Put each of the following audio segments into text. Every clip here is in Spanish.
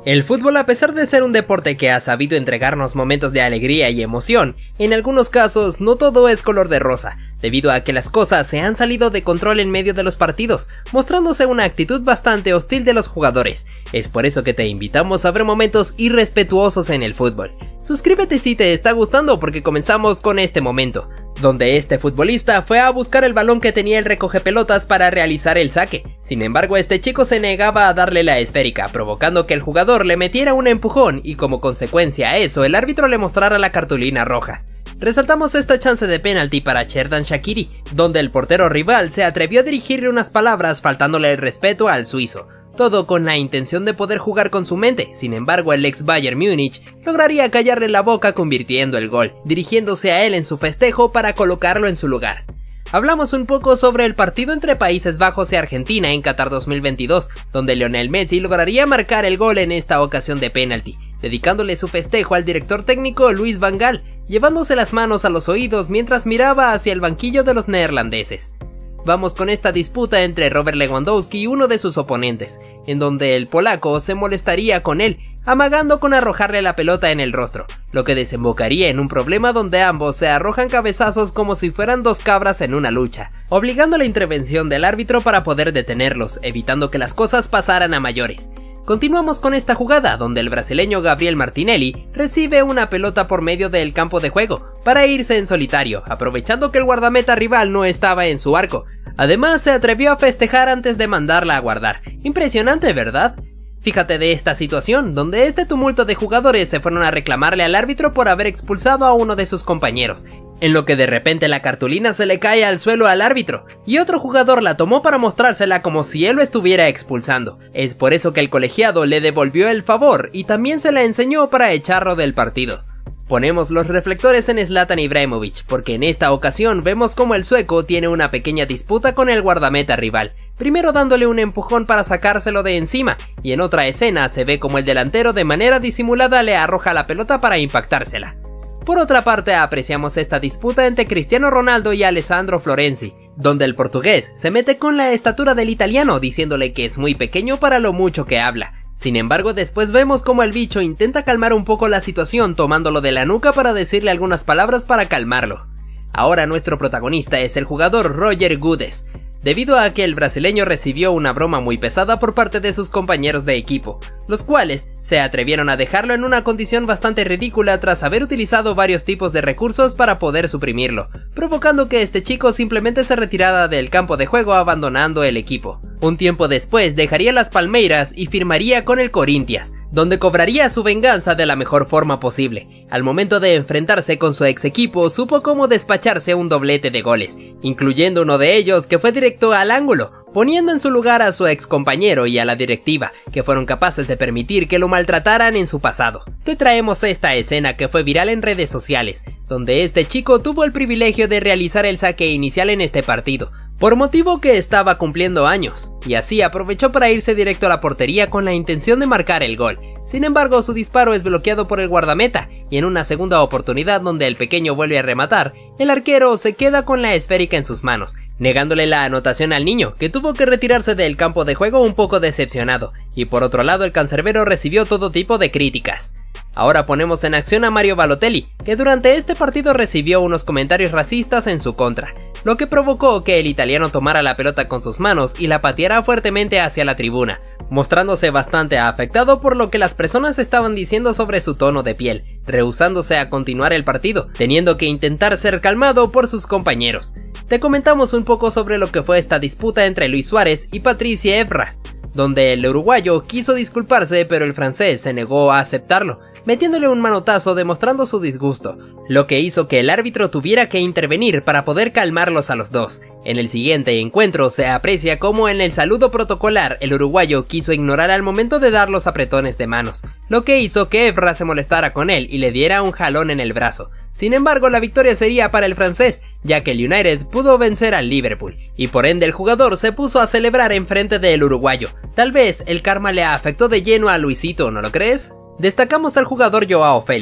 El fútbol, a pesar de ser un deporte que ha sabido entregarnos momentos de alegría y emoción, en algunos casos no todo es color de rosa, debido a que las cosas se han salido de control en medio de los partidos, mostrándose una actitud bastante hostil de los jugadores. Es por eso que te invitamos a ver momentos irrespetuosos en el fútbol. Suscríbete si te está gustando, porque comenzamos con este momento, donde este futbolista fue a buscar el balón que tenía el recogepelotas para realizar el saque. Sin embargo, este chico se negaba a darle la esférica, provocando que el jugador le metiera un empujón y como consecuencia a eso el árbitro le mostrara la cartulina roja. Resaltamos esta chance de penalti para Xherdan Shaqiri, donde el portero rival se atrevió a dirigirle unas palabras faltándole el respeto al suizo. Todo con la intención de poder jugar con su mente. Sin embargo, el ex Bayern Múnich lograría callarle la boca convirtiendo el gol, dirigiéndose a él en su festejo para colocarlo en su lugar. Hablamos un poco sobre el partido entre Países Bajos y Argentina en Qatar 2022, donde Lionel Messi lograría marcar el gol en esta ocasión de penalti, dedicándole su festejo al director técnico Louis van Gaal, llevándose las manos a los oídos mientras miraba hacia el banquillo de los neerlandeses. Vamos con esta disputa entre Robert Lewandowski y uno de sus oponentes, en donde el polaco se molestaría con él, amagando con arrojarle la pelota en el rostro, lo que desembocaría en un problema donde ambos se arrojan cabezazos como si fueran dos cabras en una lucha, obligando a la intervención del árbitro para poder detenerlos, evitando que las cosas pasaran a mayores. Continuamos con esta jugada, donde el brasileño Gabriel Martinelli recibe una pelota por medio del campo de juego, para irse en solitario, aprovechando que el guardameta rival no estaba en su arco. Además, se atrevió a festejar antes de mandarla a guardar. Impresionante, ¿verdad? Fíjate de esta situación, donde este tumulto de jugadores se fueron a reclamarle al árbitro por haber expulsado a uno de sus compañeros, en lo que de repente la cartulina se le cae al suelo al árbitro, y otro jugador la tomó para mostrársela como si él lo estuviera expulsando. Es por eso que el colegiado le devolvió el favor y también se la enseñó para echarlo del partido. Ponemos los reflectores en Zlatan Ibrahimovic, porque en esta ocasión vemos como el sueco tiene una pequeña disputa con el guardameta rival, primero dándole un empujón para sacárselo de encima, y en otra escena se ve como el delantero de manera disimulada le arroja la pelota para impactársela. Por otra parte, apreciamos esta disputa entre Cristiano Ronaldo y Alessandro Florenzi, donde el portugués se mete con la estatura del italiano diciéndole que es muy pequeño para lo mucho que habla. Sin embargo, después vemos como el bicho intenta calmar un poco la situación tomándolo de la nuca para decirle algunas palabras para calmarlo. Ahora nuestro protagonista es el jugador Roger Guedes, debido a que el brasileño recibió una broma muy pesada por parte de sus compañeros de equipo, los cuales se atrevieron a dejarlo en una condición bastante ridícula tras haber utilizado varios tipos de recursos para poder suprimirlo, provocando que este chico simplemente se retirara del campo de juego abandonando el equipo. Un tiempo después dejaría las Palmeiras y firmaría con el Corinthians, donde cobraría su venganza de la mejor forma posible. Al momento de enfrentarse con su ex equipo, supo cómo despacharse un doblete de goles, incluyendo uno de ellos que fue directo al ángulo, poniendo en su lugar a su ex compañero y a la directiva, que fueron capaces de permitir que lo maltrataran en su pasado. Te traemos esta escena que fue viral en redes sociales, donde este chico tuvo el privilegio de realizar el saque inicial en este partido, por motivo que estaba cumpliendo años, y así aprovechó para irse directo a la portería con la intención de marcar el gol. Sin embargo, su disparo es bloqueado por el guardameta, y en una segunda oportunidad donde el pequeño vuelve a rematar, el arquero se queda con la esférica en sus manos, negándole la anotación al niño, que tuvo que retirarse del campo de juego un poco decepcionado, y por otro lado el cancerbero recibió todo tipo de críticas. Ahora ponemos en acción a Mario Balotelli, que durante este partido recibió unos comentarios racistas en su contra, lo que provocó que el italiano tomara la pelota con sus manos y la pateara fuertemente hacia la tribuna, mostrándose bastante afectado por lo que las personas estaban diciendo sobre su tono de piel, rehusándose a continuar el partido, teniendo que intentar ser calmado por sus compañeros. Te comentamos un poco sobre lo que fue esta disputa entre Luis Suárez y Patrice Evra, donde el uruguayo quiso disculparse pero el francés se negó a aceptarlo, metiéndole un manotazo demostrando su disgusto, lo que hizo que el árbitro tuviera que intervenir para poder calmarlos a los dos. En el siguiente encuentro se aprecia cómo en el saludo protocolar el uruguayo quiso ignorar al momento de dar los apretones de manos, lo que hizo que Evra se molestara con él y le diera un jalón en el brazo. Sin embargo, la victoria sería para el francés, ya que el United pudo vencer al Liverpool, y por ende el jugador se puso a celebrar en frente del uruguayo. Tal vez el karma le afectó de lleno a Luisito, ¿no lo crees? Destacamos al jugador Joao Félix,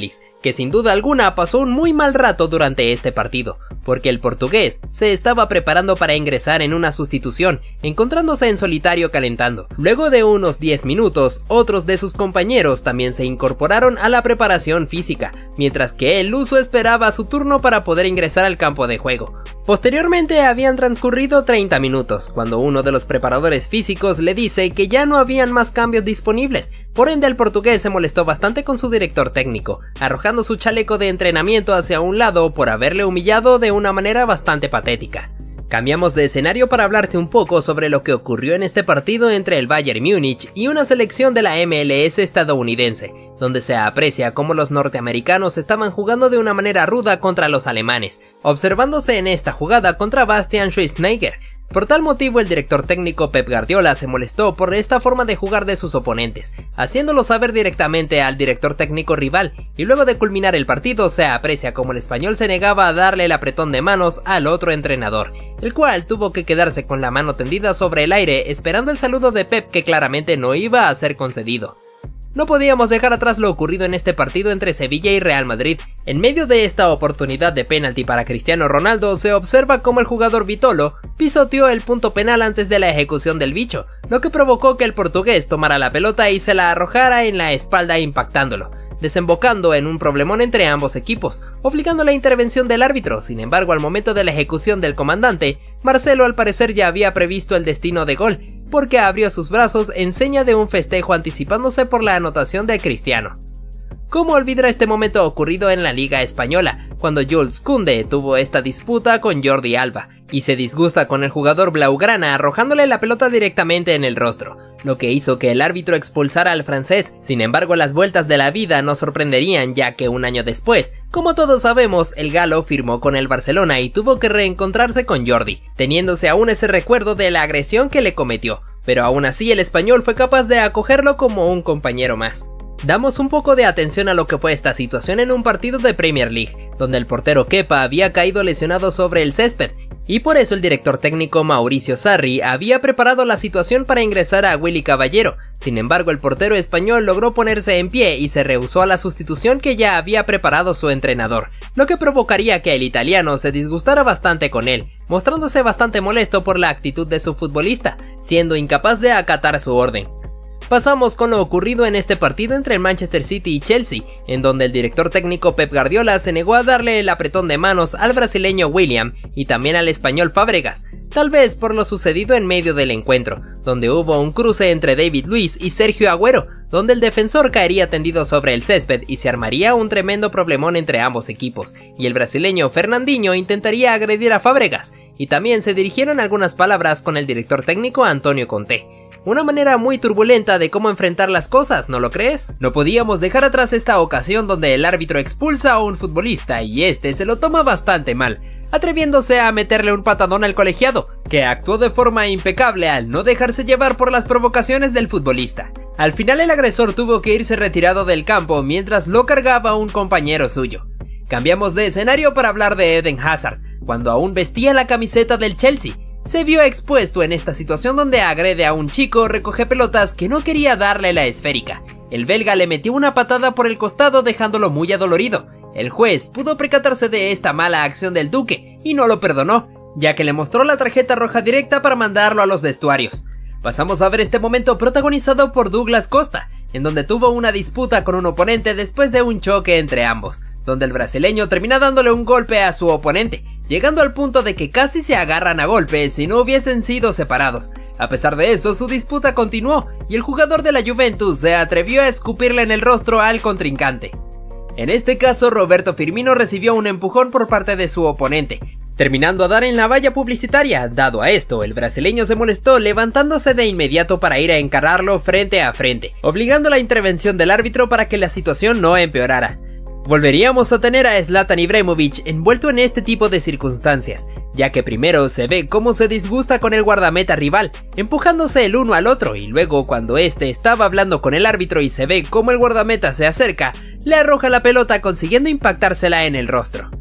que sin duda alguna pasó un muy mal rato durante este partido, porque el portugués se estaba preparando para ingresar en una sustitución, encontrándose en solitario calentando. Luego de unos 10 minutos, otros de sus compañeros también se incorporaron a la preparación física, mientras que el luso esperaba su turno para poder ingresar al campo de juego. Posteriormente habían transcurrido 30 minutos, cuando uno de los preparadores físicos le dice que ya no habían más cambios disponibles, por ende el portugués se molestó bastante con su director técnico, arrojando su chaleco de entrenamiento hacia un lado por haberle humillado de una manera bastante patética. Cambiamos de escenario para hablarte un poco sobre lo que ocurrió en este partido entre el Bayern Múnich y una selección de la MLS estadounidense, donde se aprecia cómo los norteamericanos estaban jugando de una manera ruda contra los alemanes, observándose en esta jugada contra Bastian Schweinsteiger. Por tal motivo el director técnico Pep Guardiola se molestó por esta forma de jugar de sus oponentes, haciéndolo saber directamente al director técnico rival, y luego de culminar el partido se aprecia como el español se negaba a darle el apretón de manos al otro entrenador, el cual tuvo que quedarse con la mano tendida sobre el aire esperando el saludo de Pep que claramente no iba a ser concedido. No podíamos dejar atrás lo ocurrido en este partido entre Sevilla y Real Madrid. En medio de esta oportunidad de penalti para Cristiano Ronaldo, se observa cómo el jugador Vitolo pisoteó el punto penal antes de la ejecución del bicho, lo que provocó que el portugués tomara la pelota y se la arrojara en la espalda impactándolo, desembocando en un problemón entre ambos equipos, obligando la intervención del árbitro. Sin embargo, al momento de la ejecución del comandante, Marcelo al parecer ya había previsto el destino de gol, porque abrió sus brazos en seña de un festejo anticipándose por la anotación de Cristiano. ¿Cómo olvidar este momento ocurrido en la Liga Española, cuando Jules Koundé tuvo esta disputa con Jordi Alba, y se disgusta con el jugador blaugrana arrojándole la pelota directamente en el rostro, lo que hizo que el árbitro expulsara al francés? Sin embargo, las vueltas de la vida nos sorprenderían, ya que un año después, como todos sabemos, el galo firmó con el Barcelona y tuvo que reencontrarse con Jordi, teniéndose aún ese recuerdo de la agresión que le cometió, pero aún así el español fue capaz de acogerlo como un compañero más. Damos un poco de atención a lo que fue esta situación en un partido de Premier League, donde el portero Kepa había caído lesionado sobre el césped, y por eso el director técnico Mauricio Sarri había preparado la situación para ingresar a Willy Caballero. Sin embargo, el portero español logró ponerse en pie y se rehusó a la sustitución que ya había preparado su entrenador, lo que provocaría que el italiano se disgustara bastante con él, mostrándose bastante molesto por la actitud de su futbolista, siendo incapaz de acatar su orden. Pasamos con lo ocurrido en este partido entre el Manchester City y Chelsea, en donde el director técnico Pep Guardiola se negó a darle el apretón de manos al brasileño William y también al español Fábregas, tal vez por lo sucedido en medio del encuentro, donde hubo un cruce entre David Luiz y Sergio Agüero, donde el defensor caería tendido sobre el césped y se armaría un tremendo problemón entre ambos equipos, y el brasileño Fernandinho intentaría agredir a Fábregas, y también se dirigieron algunas palabras con el director técnico Antonio Conte. Una manera muy turbulenta de cómo enfrentar las cosas, ¿no lo crees? No podíamos dejar atrás esta ocasión donde el árbitro expulsa a un futbolista y este se lo toma bastante mal, atreviéndose a meterle un patadón al colegiado, que actuó de forma impecable al no dejarse llevar por las provocaciones del futbolista. Al final el agresor tuvo que irse retirado del campo mientras lo cargaba un compañero suyo. Cambiamos de escenario para hablar de Eden Hazard, cuando aún vestía la camiseta del Chelsea. Se vio expuesto en esta situación donde agrede a un chico recoge pelotas que no quería darle la esférica. El belga le metió una patada por el costado dejándolo muy adolorido. El juez pudo percatarse de esta mala acción del duque y no lo perdonó, ya que le mostró la tarjeta roja directa para mandarlo a los vestuarios. Pasamos a ver este momento protagonizado por Douglas Costa, en donde tuvo una disputa con un oponente después de un choque entre ambos, donde el brasileño termina dándole un golpe a su oponente, llegando al punto de que casi se agarran a golpes si no hubiesen sido separados. A pesar de eso, su disputa continuó y el jugador de la Juventus se atrevió a escupirle en el rostro al contrincante. En este caso, Roberto Firmino recibió un empujón por parte de su oponente, terminando a dar en la valla publicitaria. Dado a esto, el brasileño se molestó, levantándose de inmediato para ir a encararlo frente a frente, obligando la intervención del árbitro para que la situación no empeorara. Volveríamos a tener a Zlatan Ibrahimovic envuelto en este tipo de circunstancias, ya que primero se ve cómo se disgusta con el guardameta rival, empujándose el uno al otro, y luego cuando este estaba hablando con el árbitro y se ve cómo el guardameta se acerca, le arroja la pelota consiguiendo impactársela en el rostro.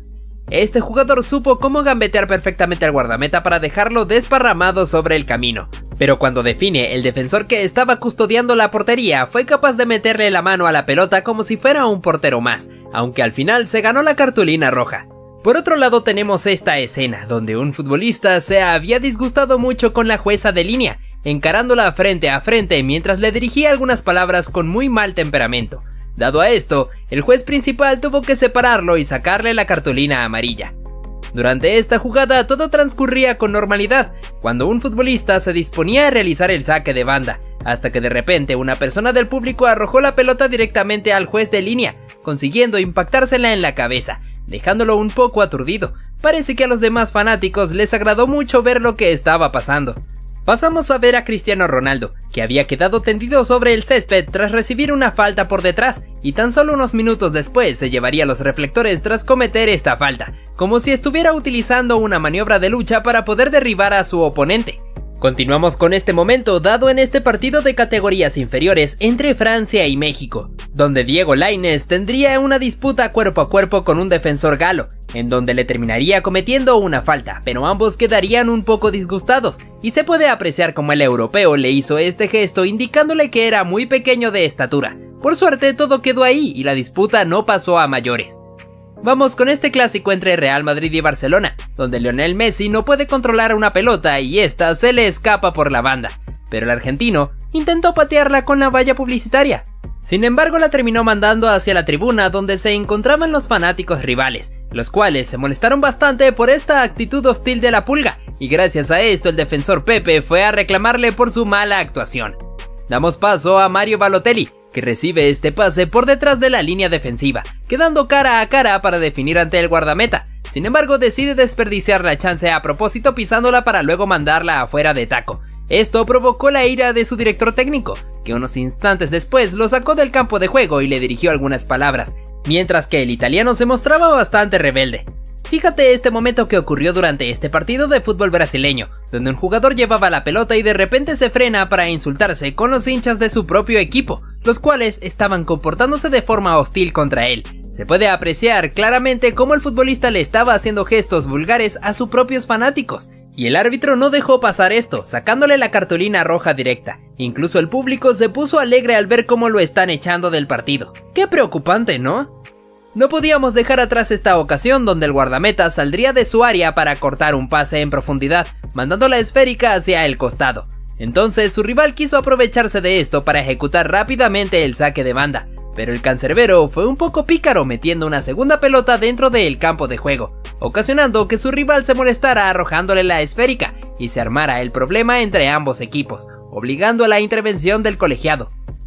Este jugador supo cómo gambetear perfectamente al guardameta para dejarlo desparramado sobre el camino, pero cuando define, el defensor que estaba custodiando la portería fue capaz de meterle la mano a la pelota como si fuera un portero más, aunque al final se ganó la cartulina roja. Por otro lado tenemos esta escena, donde un futbolista se había disgustado mucho con la jueza de línea, encarándola frente a frente mientras le dirigía algunas palabras con muy mal temperamento. Dado a esto, el juez principal tuvo que separarlo y sacarle la cartulina amarilla. Durante esta jugada todo transcurría con normalidad, cuando un futbolista se disponía a realizar el saque de banda, hasta que de repente una persona del público arrojó la pelota directamente al juez de línea, consiguiendo impactársela en la cabeza, dejándolo un poco aturdido. Parece que a los demás fanáticos les agradó mucho ver lo que estaba pasando. Pasamos a ver a Cristiano Ronaldo, que había quedado tendido sobre el césped tras recibir una falta por detrás, y tan solo unos minutos después se llevaría los reflectores tras cometer esta falta, como si estuviera utilizando una maniobra de lucha para poder derribar a su oponente. Continuamos con este momento dado en este partido de categorías inferiores entre Francia y México, donde Diego Lainez tendría una disputa cuerpo a cuerpo con un defensor galo, en donde le terminaría cometiendo una falta, pero ambos quedarían un poco disgustados, y se puede apreciar como el europeo le hizo este gesto indicándole que era muy pequeño de estatura. Por suerte todo quedó ahí y la disputa no pasó a mayores. Vamos con este clásico entre Real Madrid y Barcelona, donde Lionel Messi no puede controlar una pelota y esta se le escapa por la banda, pero el argentino intentó patearla con la valla publicitaria. Sin embargo la terminó mandando hacia la tribuna donde se encontraban los fanáticos rivales, los cuales se molestaron bastante por esta actitud hostil de la Pulga, y gracias a esto el defensor Pepe fue a reclamarle por su mala actuación. Damos paso a Mario Balotelli, que recibe este pase por detrás de la línea defensiva, quedando cara a cara para definir ante el guardameta. Sin embargo decide desperdiciar la chance a propósito pisándola para luego mandarla afuera de taco. Esto provocó la ira de su director técnico, que unos instantes después lo sacó del campo de juego y le dirigió algunas palabras, mientras que el italiano se mostraba bastante rebelde. Fíjate este momento que ocurrió durante este partido de fútbol brasileño, donde un jugador llevaba la pelota y de repente se frena para insultarse con los hinchas de su propio equipo, los cuales estaban comportándose de forma hostil contra él. Se puede apreciar claramente cómo el futbolista le estaba haciendo gestos vulgares a sus propios fanáticos, y el árbitro no dejó pasar esto, sacándole la cartulina roja directa. Incluso el público se puso alegre al ver cómo lo están echando del partido. ¡Qué preocupante!, ¿no? No podíamos dejar atrás esta ocasión donde el guardameta saldría de su área para cortar un pase en profundidad, mandando la esférica hacia el costado. Entonces su rival quiso aprovecharse de esto para ejecutar rápidamente el saque de banda, pero el cancerbero fue un poco pícaro metiendo una segunda pelota dentro del campo de juego, ocasionando que su rival se molestara arrojándole la esférica y se armara el problema entre ambos equipos, obligando a la intervención del colegiado.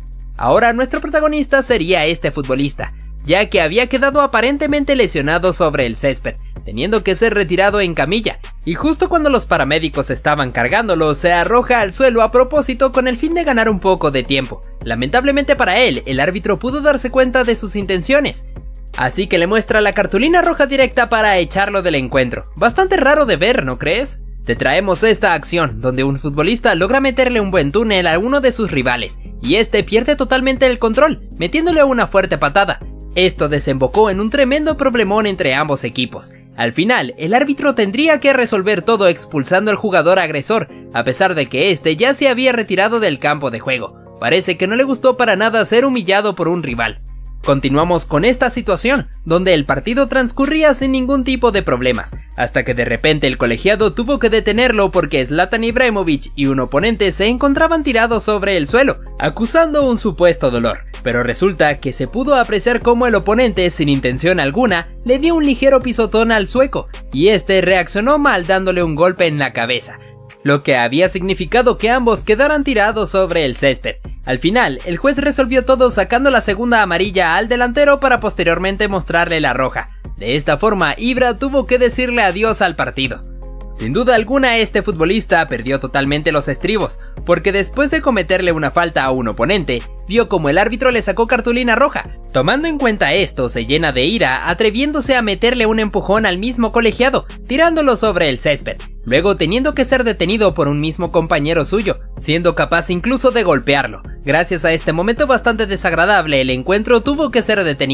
Ahora nuestro protagonista sería este futbolista, ya que había quedado aparentemente lesionado sobre el césped, teniendo que ser retirado en camilla, y justo cuando los paramédicos estaban cargándolo se arroja al suelo a propósito con el fin de ganar un poco de tiempo. Lamentablemente para él, el árbitro pudo darse cuenta de sus intenciones, así que le muestra la cartulina roja directa para echarlo del encuentro. Bastante raro de ver, ¿no crees? Te traemos esta acción, donde un futbolista logra meterle un buen túnel a uno de sus rivales, y este pierde totalmente el control, metiéndole una fuerte patada. Esto desembocó en un tremendo problemón entre ambos equipos. Al final, el árbitro tendría que resolver todo expulsando al jugador agresor, a pesar de que este ya se había retirado del campo de juego. Parece que no le gustó para nada ser humillado por un rival. Continuamos con esta situación, donde el partido transcurría sin ningún tipo de problemas, hasta que de repente el colegiado tuvo que detenerlo porque Zlatan Ibrahimovic y un oponente se encontraban tirados sobre el suelo, acusando un supuesto dolor, pero resulta que se pudo apreciar cómo el oponente, sin intención alguna, le dio un ligero pisotón al sueco, y este reaccionó mal dándole un golpe en la cabeza, lo que había significado que ambos quedaran tirados sobre el césped. Al final, el juez resolvió todo sacando la segunda amarilla al delantero para posteriormente mostrarle la roja. De esta forma, Ibra tuvo que decirle adiós al partido. Sin duda alguna, este futbolista perdió totalmente los estribos, porque después de cometerle una falta a un oponente, vio como el árbitro le sacó cartulina roja. Tomando en cuenta esto, se llena de ira, atreviéndose a meterle un empujón al mismo colegiado, tirándolo sobre el césped, luego teniendo que ser detenido por un mismo compañero suyo, siendo capaz incluso de golpearlo. Gracias a este momento bastante desagradable, el encuentro tuvo que ser detenido,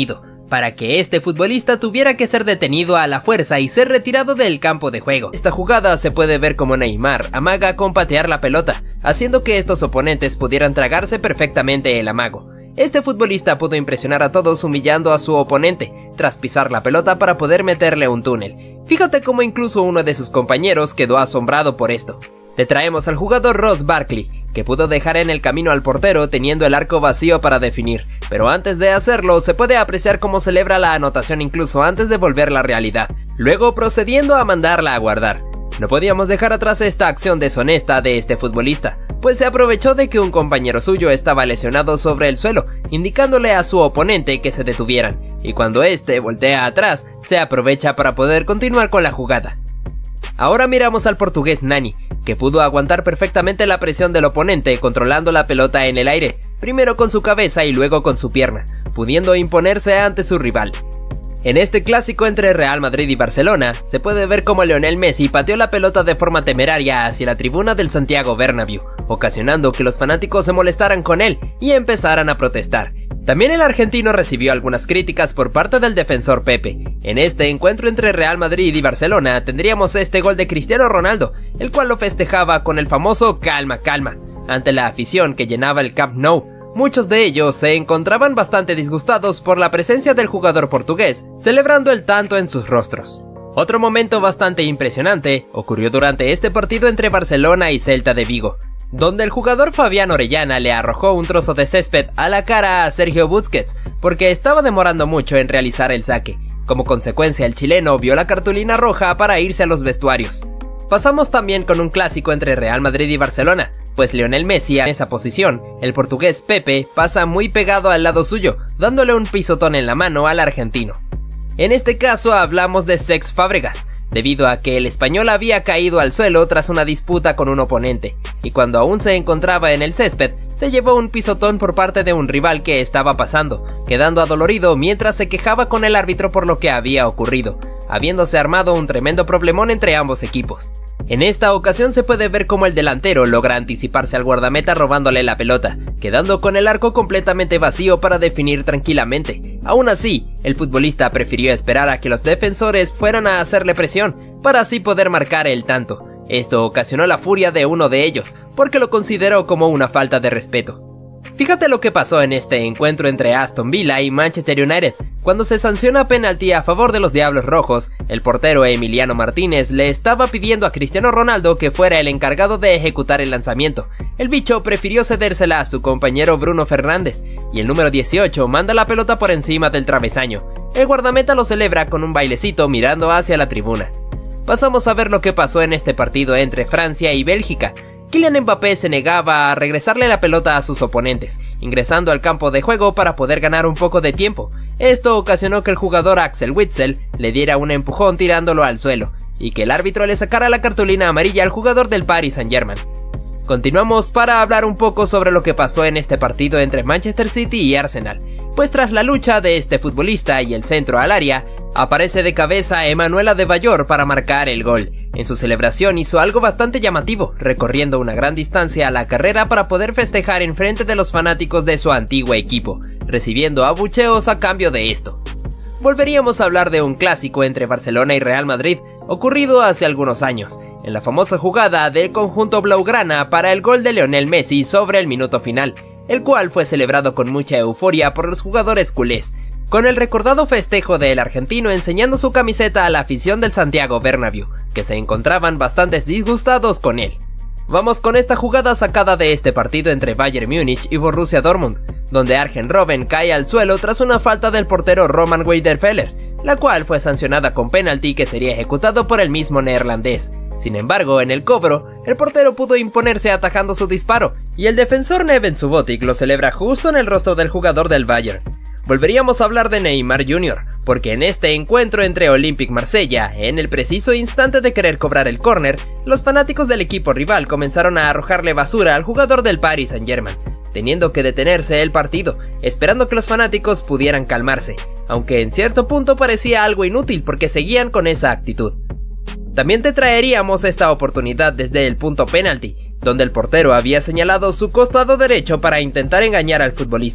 para que este futbolista tuviera que ser detenido a la fuerza y ser retirado del campo de juego. Esta jugada se puede ver como Neymar amaga con patear la pelota, haciendo que estos oponentes pudieran tragarse perfectamente el amago. Este futbolista pudo impresionar a todos humillando a su oponente, tras pisar la pelota para poder meterle un túnel. Fíjate cómo incluso uno de sus compañeros quedó asombrado por esto. Te traemos al jugador Ross Barkley, que pudo dejar en el camino al portero teniendo el arco vacío para definir, pero antes de hacerlo se puede apreciar cómo celebra la anotación incluso antes de volverla realidad, luego procediendo a mandarla a guardar. No podíamos dejar atrás esta acción deshonesta de este futbolista, pues se aprovechó de que un compañero suyo estaba lesionado sobre el suelo, indicándole a su oponente que se detuvieran, y cuando este voltea atrás, se aprovecha para poder continuar con la jugada. Ahora miramos al portugués Nani, que pudo aguantar perfectamente la presión del oponente controlando la pelota en el aire, primero con su cabeza y luego con su pierna, pudiendo imponerse ante su rival. En este clásico entre Real Madrid y Barcelona, se puede ver cómo Lionel Messi pateó la pelota de forma temeraria hacia la tribuna del Santiago Bernabéu, ocasionando que los fanáticos se molestaran con él y empezaran a protestar. También el argentino recibió algunas críticas por parte del defensor Pepe. En este encuentro entre Real Madrid y Barcelona tendríamos este gol de Cristiano Ronaldo, el cual lo festejaba con el famoso calma, calma, ante la afición que llenaba el Camp Nou. Muchos de ellos se encontraban bastante disgustados por la presencia del jugador portugués, celebrando el tanto en sus rostros. Otro momento bastante impresionante ocurrió durante este partido entre Barcelona y Celta de Vigo, donde el jugador Fabián Orellana le arrojó un trozo de césped a la cara a Sergio Busquets porque estaba demorando mucho en realizar el saque. Como consecuencia, el chileno vio la cartulina roja para irse a los vestuarios. Pasamos también con un clásico entre Real Madrid y Barcelona, pues Lionel Messi en esa posición, el portugués Pepe pasa muy pegado al lado suyo, dándole un pisotón en la mano al argentino. En este caso hablamos de Cesc Fábregas, debido a que el español había caído al suelo tras una disputa con un oponente, y cuando aún se encontraba en el césped, se llevó un pisotón por parte de un rival que estaba pasando, quedando adolorido mientras se quejaba con el árbitro por lo que había ocurrido, habiéndose armado un tremendo problemón entre ambos equipos. En esta ocasión se puede ver cómo el delantero logra anticiparse al guardameta robándole la pelota, quedando con el arco completamente vacío para definir tranquilamente. Aún así, el futbolista prefirió esperar a que los defensores fueran a hacerle presión, para así poder marcar el tanto. Esto ocasionó la furia de uno de ellos, porque lo consideró como una falta de respeto. Fíjate lo que pasó en este encuentro entre Aston Villa y Manchester United. Cuando se sanciona penalti a favor de los Diablos Rojos, el portero Emiliano Martínez le estaba pidiendo a Cristiano Ronaldo que fuera el encargado de ejecutar el lanzamiento. El bicho prefirió cedérsela a su compañero Bruno Fernández, y el número 18 manda la pelota por encima del travesaño. El guardameta lo celebra con un bailecito mirando hacia la tribuna. Pasamos a ver lo que pasó en este partido entre Francia y Bélgica. Kylian Mbappé se negaba a regresarle la pelota a sus oponentes, ingresando al campo de juego para poder ganar un poco de tiempo. Esto ocasionó que el jugador Axel Witsel le diera un empujón tirándolo al suelo, y que el árbitro le sacara la cartulina amarilla al jugador del Paris Saint-Germain. Continuamos para hablar un poco sobre lo que pasó en este partido entre Manchester City y Arsenal, pues tras la lucha de este futbolista y el centro al área, aparece de cabeza Emmanuel Adebayor para marcar el gol. En su celebración hizo algo bastante llamativo, recorriendo una gran distancia a la carrera para poder festejar en frente de los fanáticos de su antiguo equipo, recibiendo abucheos a cambio de esto. Volveríamos a hablar de un clásico entre Barcelona y Real Madrid, ocurrido hace algunos años, en la famosa jugada del conjunto blaugrana para el gol de Lionel Messi sobre el minuto final, el cual fue celebrado con mucha euforia por los jugadores culés, con el recordado festejo del argentino enseñando su camiseta a la afición del Santiago Bernabéu, que se encontraban bastante disgustados con él. Vamos con esta jugada sacada de este partido entre Bayern Múnich y Borussia Dortmund, donde Arjen Robben cae al suelo tras una falta del portero Roman Weidenfeller, la cual fue sancionada con penalti que sería ejecutado por el mismo neerlandés. Sin embargo, en el cobro, el portero pudo imponerse atajando su disparo, y el defensor Neven Subotic lo celebra justo en el rostro del jugador del Bayern. Volveríamos a hablar de Neymar Jr., porque en este encuentro entre Olympique Marsella, en el preciso instante de querer cobrar el córner, los fanáticos del equipo rival comenzaron a arrojarle basura al jugador del Paris Saint-Germain, teniendo que detenerse el partido, esperando que los fanáticos pudieran calmarse, aunque en cierto punto parecía algo inútil porque seguían con esa actitud. También te traeríamos esta oportunidad desde el punto penalti, donde el portero había señalado su costado derecho para intentar engañar al futbolista,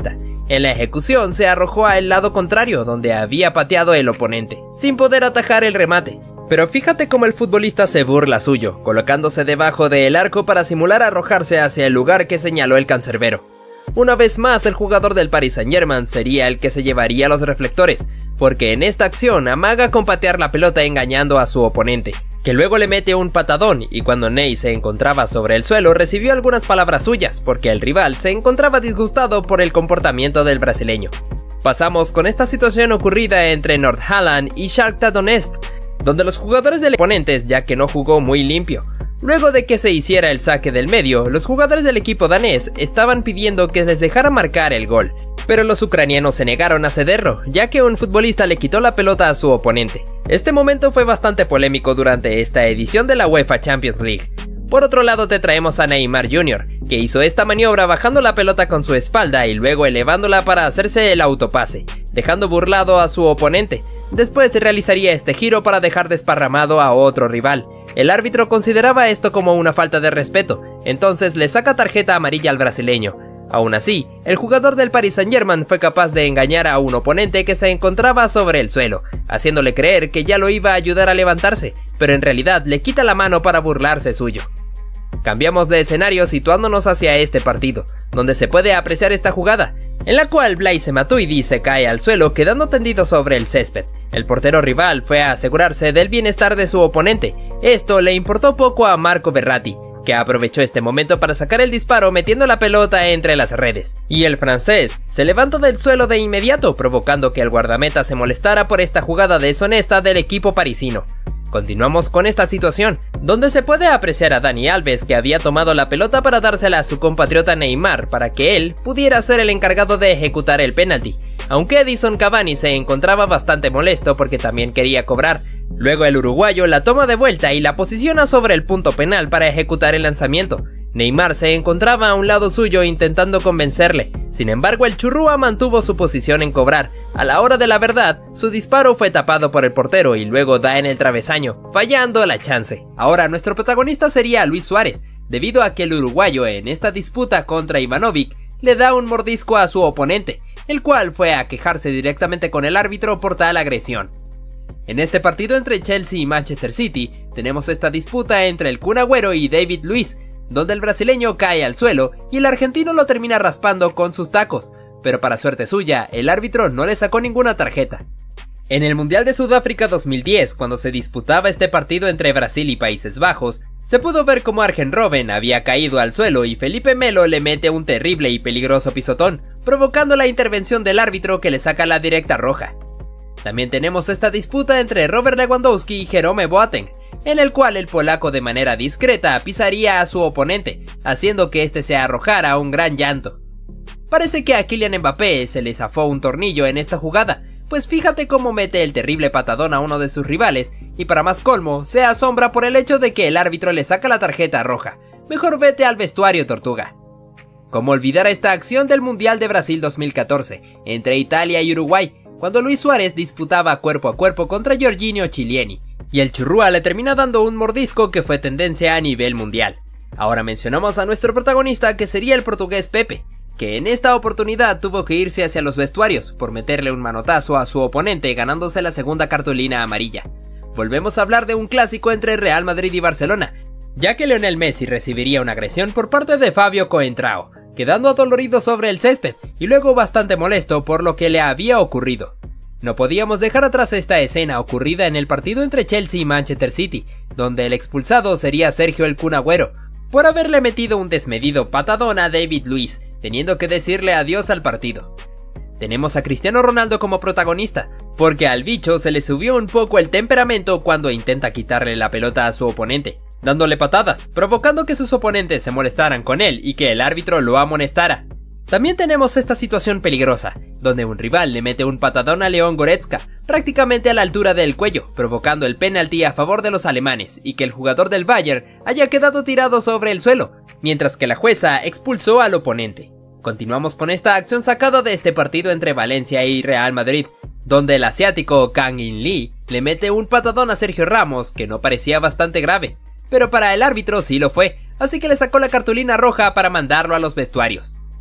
En la ejecución se arrojó al lado contrario, donde había pateado el oponente, sin poder atajar el remate. Pero fíjate cómo el futbolista se burla suyo, colocándose debajo del arco para simular arrojarse hacia el lugar que señaló el cancerbero. Una vez más, el jugador del Paris Saint-Germain sería el que se llevaría los reflectores, porque en esta acción amaga con patear la pelota engañando a su oponente, que luego le mete un patadón, y cuando Ney se encontraba sobre el suelo recibió algunas palabras suyas, porque el rival se encontraba disgustado por el comportamiento del brasileño. Pasamos con esta situación ocurrida entre Nordsjælland y Shakhtar Donetsk, donde los jugadores del oponente, ya que no jugó muy limpio. Luego de que se hiciera el saque del medio, los jugadores del equipo danés estaban pidiendo que les dejara marcar el gol, pero los ucranianos se negaron a cederlo, ya que un futbolista le quitó la pelota a su oponente. Este momento fue bastante polémico durante esta edición de la UEFA Champions League. Por otro lado te traemos a Neymar Jr., que hizo esta maniobra bajando la pelota con su espalda y luego elevándola para hacerse el autopase, dejando burlado a su oponente. Después realizaría este giro para dejar desparramado a otro rival. El árbitro consideraba esto como una falta de respeto, entonces le saca tarjeta amarilla al brasileño. Aún así, el jugador del Paris Saint-Germain fue capaz de engañar a un oponente que se encontraba sobre el suelo, haciéndole creer que ya lo iba a ayudar a levantarse, pero en realidad le quita la mano para burlarse suyo. Cambiamos de escenario situándonos hacia este partido, donde se puede apreciar esta jugada, en la cual Blaise Matuidi se cae al suelo quedando tendido sobre el césped. El portero rival fue a asegurarse del bienestar de su oponente. Esto le importó poco a Marco Verratti, que aprovechó este momento para sacar el disparo metiendo la pelota entre las redes. Y el francés se levantó del suelo de inmediato, provocando que el guardameta se molestara por esta jugada deshonesta del equipo parisino. Continuamos con esta situación, donde se puede apreciar a Dani Alves, que había tomado la pelota para dársela a su compatriota Neymar para que él pudiera ser el encargado de ejecutar el penalti, aunque Edinson Cavani se encontraba bastante molesto porque también quería cobrar. Luego el uruguayo la toma de vuelta y la posiciona sobre el punto penal para ejecutar el lanzamiento. Neymar se encontraba a un lado suyo intentando convencerle, sin embargo el churrúa mantuvo su posición en cobrar. A la hora de la verdad, su disparo fue tapado por el portero y luego da en el travesaño, fallando la chance. Ahora nuestro protagonista sería Luis Suárez, debido a que el uruguayo en esta disputa contra Ivanovic le da un mordisco a su oponente, el cual fue a quejarse directamente con el árbitro por tal agresión. En este partido entre Chelsea y Manchester City, tenemos esta disputa entre el Kun Agüero y David Luiz, donde el brasileño cae al suelo y el argentino lo termina raspando con sus tacos, pero para suerte suya, el árbitro no le sacó ninguna tarjeta. En el Mundial de Sudáfrica 2010, cuando se disputaba este partido entre Brasil y Países Bajos, se pudo ver cómo Arjen Robben había caído al suelo y Felipe Melo le mete un terrible y peligroso pisotón, provocando la intervención del árbitro que le saca la directa roja. También tenemos esta disputa entre Robert Lewandowski y Jerome Boateng, en el cual el polaco de manera discreta pisaría a su oponente, haciendo que este se arrojara a un gran llanto. Parece que a Kylian Mbappé se le zafó un tornillo en esta jugada, pues fíjate cómo mete el terrible patadón a uno de sus rivales, y para más colmo, se asombra por el hecho de que el árbitro le saca la tarjeta roja. Mejor vete al vestuario, tortuga. ¿Cómo olvidar esta acción del Mundial de Brasil 2014, entre Italia y Uruguay, cuando Luis Suárez disputaba cuerpo a cuerpo contra Giorginio Chiellini, y el churrúa le termina dando un mordisco que fue tendencia a nivel mundial? Ahora mencionamos a nuestro protagonista, que sería el portugués Pepe, que en esta oportunidad tuvo que irse hacia los vestuarios por meterle un manotazo a su oponente, ganándose la segunda cartulina amarilla. Volvemos a hablar de un clásico entre Real Madrid y Barcelona, ya que Lionel Messi recibiría una agresión por parte de Fabio Coentrao, quedando adolorido sobre el césped y luego bastante molesto por lo que le había ocurrido. No podíamos dejar atrás esta escena ocurrida en el partido entre Chelsea y Manchester City, donde el expulsado sería Sergio el Kun Agüero, por haberle metido un desmedido patadón a David Luiz, teniendo que decirle adiós al partido. Tenemos a Cristiano Ronaldo como protagonista, porque al bicho se le subió un poco el temperamento cuando intenta quitarle la pelota a su oponente, dándole patadas, provocando que sus oponentes se molestaran con él y que el árbitro lo amonestara. También tenemos esta situación peligrosa, donde un rival le mete un patadón a León Goretzka, prácticamente a la altura del cuello, provocando el penalti a favor de los alemanes y que el jugador del Bayern haya quedado tirado sobre el suelo, mientras que la jueza expulsó al oponente. Continuamos con esta acción sacada de este partido entre Valencia y Real Madrid, donde el asiático Kang In Lee le mete un patadón a Sergio Ramos que no parecía bastante grave, pero para el árbitro sí lo fue, así que le sacó la cartulina roja para mandarlo a los vestuarios.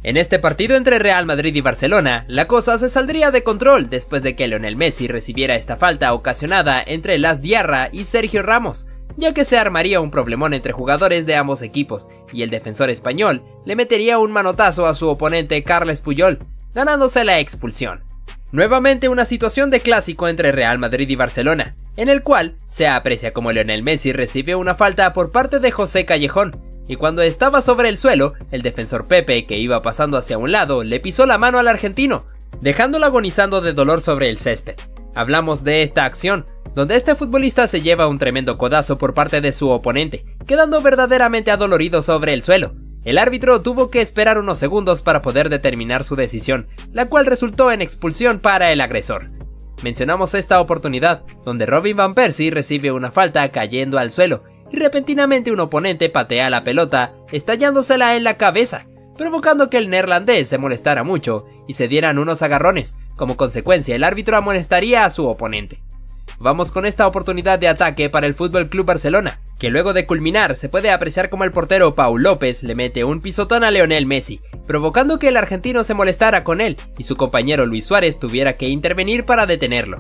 En este partido entre Real Madrid y Barcelona, la cosa se saldría de control después de que Lionel Messi recibiera esta falta ocasionada entre Las Diarra y Sergio Ramos, ya que se armaría un problemón entre jugadores de ambos equipos, y el defensor español le metería un manotazo a su oponente Carles Puyol, ganándose la expulsión. Nuevamente una situación de clásico entre Real Madrid y Barcelona, en el cual se aprecia como Lionel Messi recibe una falta por parte de José Callejón, y cuando estaba sobre el suelo, el defensor Pepe, que iba pasando hacia un lado, le pisó la mano al argentino, dejándolo agonizando de dolor sobre el césped. Hablamos de esta acción, donde este futbolista se lleva un tremendo codazo por parte de su oponente, quedando verdaderamente adolorido sobre el suelo. El árbitro tuvo que esperar unos segundos para poder determinar su decisión, la cual resultó en expulsión para el agresor. Mencionamos esta oportunidad, donde Robin van Persie recibe una falta cayendo al suelo, y repentinamente un oponente patea la pelota, estallándosela en la cabeza, provocando que el neerlandés se molestara mucho y se dieran unos agarrones. Como consecuencia, el árbitro amonestaría a su oponente. Vamos con esta oportunidad de ataque para el FC Barcelona, que luego de culminar se puede apreciar como el portero Pau López le mete un pisotón a Lionel Messi, provocando que el argentino se molestara con él y su compañero Luis Suárez tuviera que intervenir para detenerlo.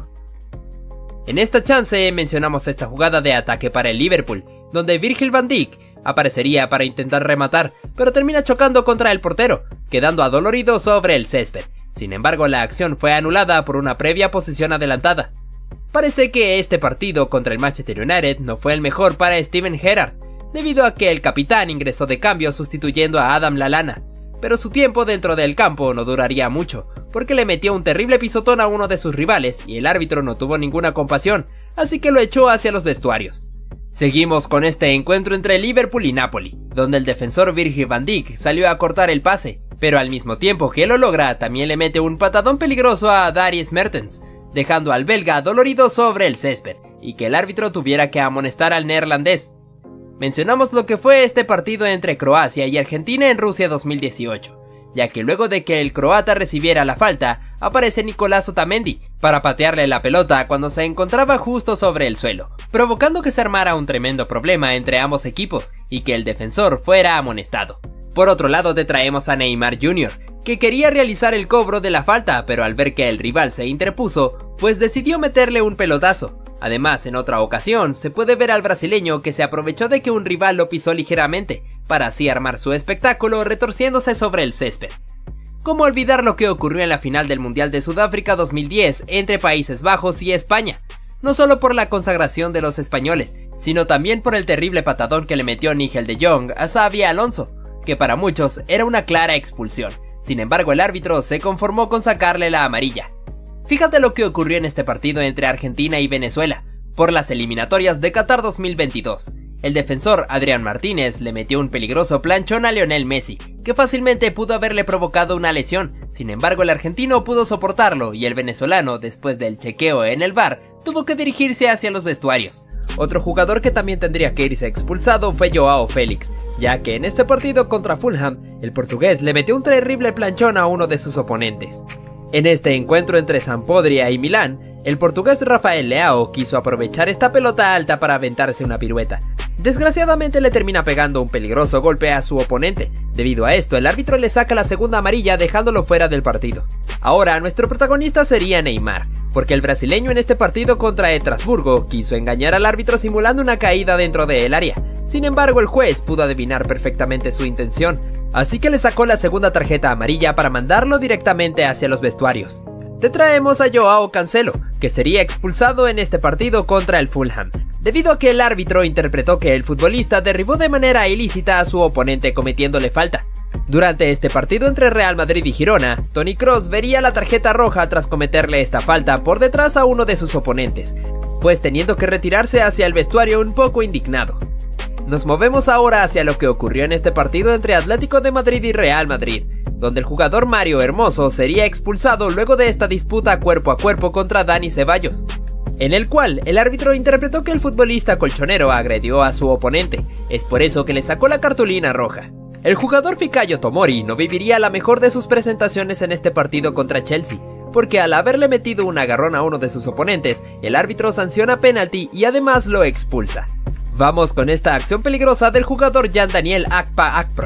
En esta chance mencionamos esta jugada de ataque para el Liverpool, donde Virgil van Dijk aparecería para intentar rematar, pero termina chocando contra el portero, quedando adolorido sobre el césped. Sin embargo, la acción fue anulada por una previa posición adelantada. Parece que este partido contra el Manchester United no fue el mejor para Steven Gerrard, debido a que el capitán ingresó de cambio sustituyendo a Adam Lallana, pero su tiempo dentro del campo no duraría mucho, porque le metió un terrible pisotón a uno de sus rivales y el árbitro no tuvo ninguna compasión, así que lo echó hacia los vestuarios. Seguimos con este encuentro entre Liverpool y Napoli, donde el defensor Virgil van Dijk salió a cortar el pase, pero al mismo tiempo que lo logra también le mete un patadón peligroso a Dries Mertens, dejando al belga dolorido sobre el césped, y que el árbitro tuviera que amonestar al neerlandés. Mencionamos lo que fue este partido entre Croacia y Argentina en Rusia 2018, ya que luego de que el croata recibiera la falta, aparece Nicolás Otamendi para patearle la pelota cuando se encontraba justo sobre el suelo, provocando que se armara un tremendo problema entre ambos equipos y que el defensor fuera amonestado. Por otro lado te traemos a Neymar Jr., que quería realizar el cobro de la falta, pero al ver que el rival se interpuso, pues decidió meterle un pelotazo. Además, en otra ocasión, se puede ver al brasileño que se aprovechó de que un rival lo pisó ligeramente, para así armar su espectáculo retorciéndose sobre el césped. ¿Cómo olvidar lo que ocurrió en la final del Mundial de Sudáfrica 2010 entre Países Bajos y España? No solo por la consagración de los españoles, sino también por el terrible patadón que le metió Nigel de Jong a Xabi Alonso, que para muchos era una clara expulsión. Sin embargo, el árbitro se conformó con sacarle la amarilla. Fíjate lo que ocurrió en este partido entre Argentina y Venezuela, por las eliminatorias de Qatar 2022. El defensor Adrián Martínez le metió un peligroso planchón a Lionel Messi, que fácilmente pudo haberle provocado una lesión. Sin embargo, el argentino pudo soportarlo y el venezolano, después del chequeo en el VAR, tuvo que dirigirse hacia los vestuarios. Otro jugador que también tendría que irse expulsado fue Joao Félix, ya que en este partido contra Fulham, el portugués le metió un terrible planchón a uno de sus oponentes. En este encuentro entre Sampdoria y Milán, el portugués Rafael Leao quiso aprovechar esta pelota alta para aventarse una pirueta. Desgraciadamente le termina pegando un peligroso golpe a su oponente. Debido a esto, el árbitro le saca la segunda amarilla dejándolo fuera del partido. Ahora, nuestro protagonista sería Neymar, porque el brasileño en este partido contra Estrasburgo quiso engañar al árbitro simulando una caída dentro del área. Sin embargo, el juez pudo adivinar perfectamente su intención, así que le sacó la segunda tarjeta amarilla para mandarlo directamente hacia los vestuarios. Te traemos a Joao Cancelo, que sería expulsado en este partido contra el Fulham, debido a que el árbitro interpretó que el futbolista derribó de manera ilícita a su oponente cometiéndole falta. Durante este partido entre Real Madrid y Girona, Toni Kroos vería la tarjeta roja tras cometerle esta falta por detrás a uno de sus oponentes, pues teniendo que retirarse hacia el vestuario un poco indignado. Nos movemos ahora hacia lo que ocurrió en este partido entre Atlético de Madrid y Real Madrid, donde el jugador Mario Hermoso sería expulsado luego de esta disputa a cuerpo contra Dani Ceballos, en el cual el árbitro interpretó que el futbolista colchonero agredió a su oponente, es por eso que le sacó la cartulina roja. El jugador Fikayo Tomori no viviría la mejor de sus presentaciones en este partido contra Chelsea, porque al haberle metido un agarrón a uno de sus oponentes, el árbitro sanciona penalti y además lo expulsa. Vamos con esta acción peligrosa del jugador Jean Daniel Akpa Akpro,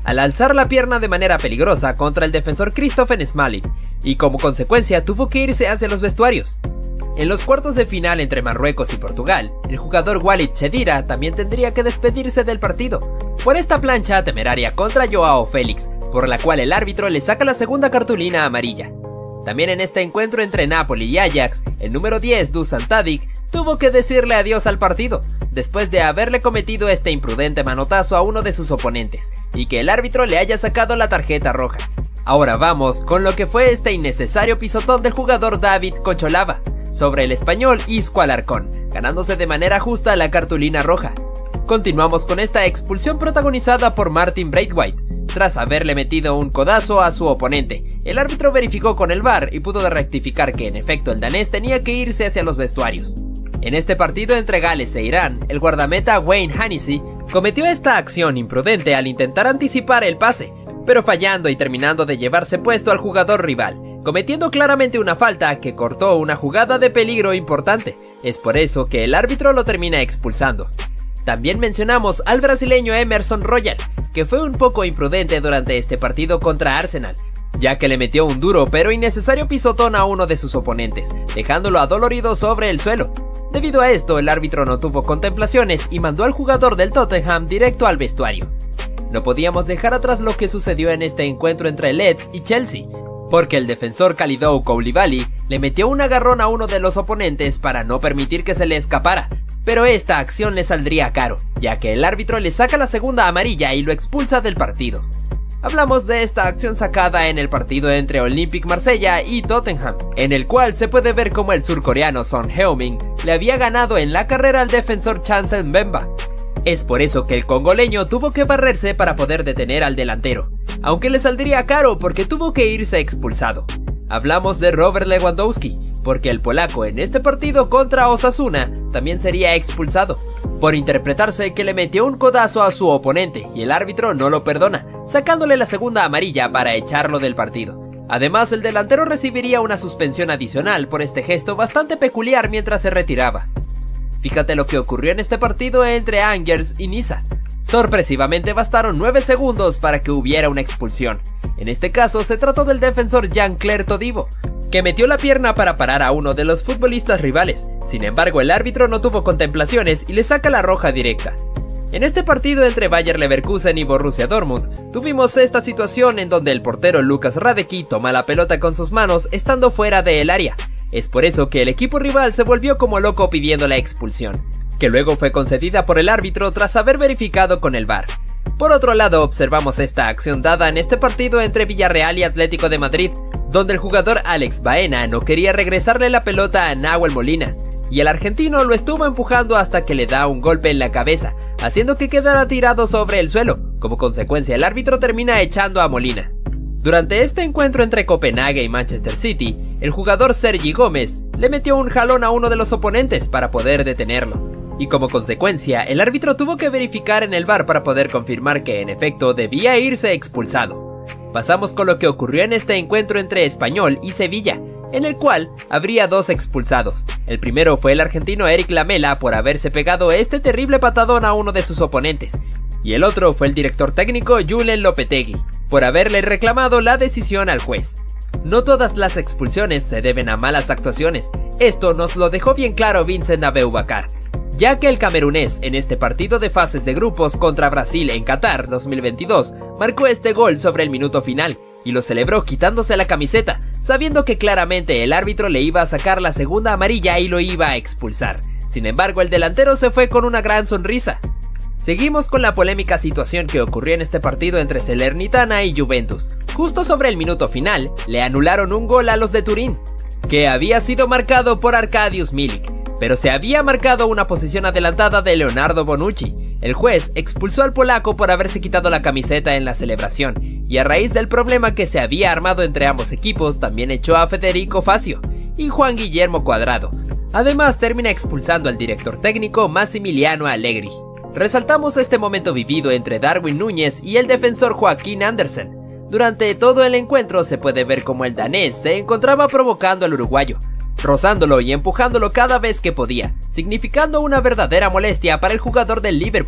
al alzar la pierna de manera peligrosa contra el defensor Christopher Smalling, y como consecuencia tuvo que irse hacia los vestuarios. En los cuartos de final entre Marruecos y Portugal, el jugador Walid Chedira también tendría que despedirse del partido por esta plancha temeraria contra Joao Félix, por la cual el árbitro le saca la segunda cartulina amarilla. También en este encuentro entre Napoli y Ajax, el número 10 Dusan Tadic tuvo que decirle adiós al partido, después de haberle cometido este imprudente manotazo a uno de sus oponentes, y que el árbitro le haya sacado la tarjeta roja. Ahora vamos con lo que fue este innecesario pisotón del jugador David Cocholava sobre el español Isco Alarcón, ganándose de manera justa la cartulina roja. Continuamos con esta expulsión protagonizada por Martin Braithwaite. Tras haberle metido un codazo a su oponente, el árbitro verificó con el VAR y pudo rectificar que en efecto el danés tenía que irse hacia los vestuarios. En este partido entre Gales e Irán, el guardameta Wayne Hennessy cometió esta acción imprudente al intentar anticipar el pase, pero fallando y terminando de llevarse puesto al jugador rival, cometiendo claramente una falta que cortó una jugada de peligro importante. Es por eso que el árbitro lo termina expulsando. También mencionamos al brasileño Emerson Royal, que fue un poco imprudente durante este partido contra Arsenal, ya que le metió un duro pero innecesario pisotón a uno de sus oponentes, dejándolo adolorido sobre el suelo. Debido a esto, el árbitro no tuvo contemplaciones y mandó al jugador del Tottenham directo al vestuario. No podíamos dejar atrás lo que sucedió en este encuentro entre Leeds y Chelsea, porque el defensor Kalidou Koulibaly le metió un agarrón a uno de los oponentes para no permitir que se le escapara, pero esta acción le saldría caro, ya que el árbitro le saca la segunda amarilla y lo expulsa del partido. Hablamos de esta acción sacada en el partido entre Olympique Marsella y Tottenham, en el cual se puede ver como el surcoreano Son Heung-min le había ganado en la carrera al defensor Chancel Mbemba. Es por eso que el congoleño tuvo que barrerse para poder detener al delantero, aunque le saldría caro porque tuvo que irse expulsado. Hablamos de Robert Lewandowski, porque el polaco en este partido contra Osasuna también sería expulsado, por interpretarse que le metió un codazo a su oponente y el árbitro no lo perdona, sacándole la segunda amarilla para echarlo del partido. Además, el delantero recibiría una suspensión adicional por este gesto bastante peculiar mientras se retiraba. Fíjate lo que ocurrió en este partido entre Angers y Niza. Sorpresivamente bastaron 9 segundos para que hubiera una expulsión. En este caso se trató del defensor Jean-Claire Todibo, que metió la pierna para parar a uno de los futbolistas rivales. Sin embargo, el árbitro no tuvo contemplaciones y le saca la roja directa. En este partido entre Bayer Leverkusen y Borussia Dortmund, tuvimos esta situación en donde el portero Lukas Hradecky toma la pelota con sus manos estando fuera del área. Es por eso que el equipo rival se volvió como loco pidiendo la expulsión, que luego fue concedida por el árbitro tras haber verificado con el VAR. Por otro lado, observamos esta acción dada en este partido entre Villarreal y Atlético de Madrid, donde el jugador Alex Baena no quería regresarle la pelota a Nahuel Molina, y el argentino lo estuvo empujando hasta que le da un golpe en la cabeza, haciendo que quedara tirado sobre el suelo. Como consecuencia, el árbitro termina echando a Molina. Durante este encuentro entre Copenhague y Manchester City, el jugador Sergi Gómez le metió un jalón a uno de los oponentes para poder detenerlo, y como consecuencia, el árbitro tuvo que verificar en el VAR para poder confirmar que en efecto debía irse expulsado. Pasamos con lo que ocurrió en este encuentro entre Español y Sevilla, en el cual habría 2 expulsados. El primero fue el argentino Eric Lamela por haberse pegado este terrible patadón a uno de sus oponentes, y el otro fue el director técnico Julen Lopetegui, por haberle reclamado la decisión al juez. No todas las expulsiones se deben a malas actuaciones, esto nos lo dejó bien claro Vincent Aboubakar, ya que el camerunés en este partido de fases de grupos contra Brasil en Qatar 2022 marcó este gol sobre el minuto final, y lo celebró quitándose la camiseta, sabiendo que claramente el árbitro le iba a sacar la segunda amarilla y lo iba a expulsar. Sin embargo, el delantero se fue con una gran sonrisa. Seguimos con la polémica situación que ocurrió en este partido entre Salernitana y Juventus. Justo sobre el minuto final, le anularon un gol a los de Turín, que había sido marcado por Arkadiusz Milik, pero se había marcado una posición adelantada de Leonardo Bonucci. El juez expulsó al polaco por haberse quitado la camiseta en la celebración, y a raíz del problema que se había armado entre ambos equipos, también echó a Federico Facio y Juan Guillermo Cuadrado. Además, termina expulsando al director técnico Massimiliano Allegri. Resaltamos este momento vivido entre Darwin Núñez y el defensor Joaquín Andersen. Durante todo el encuentro se puede ver cómo el danés se encontraba provocando al uruguayo, rozándolo y empujándolo cada vez que podía, significando una verdadera molestia para el jugador del Liverpool,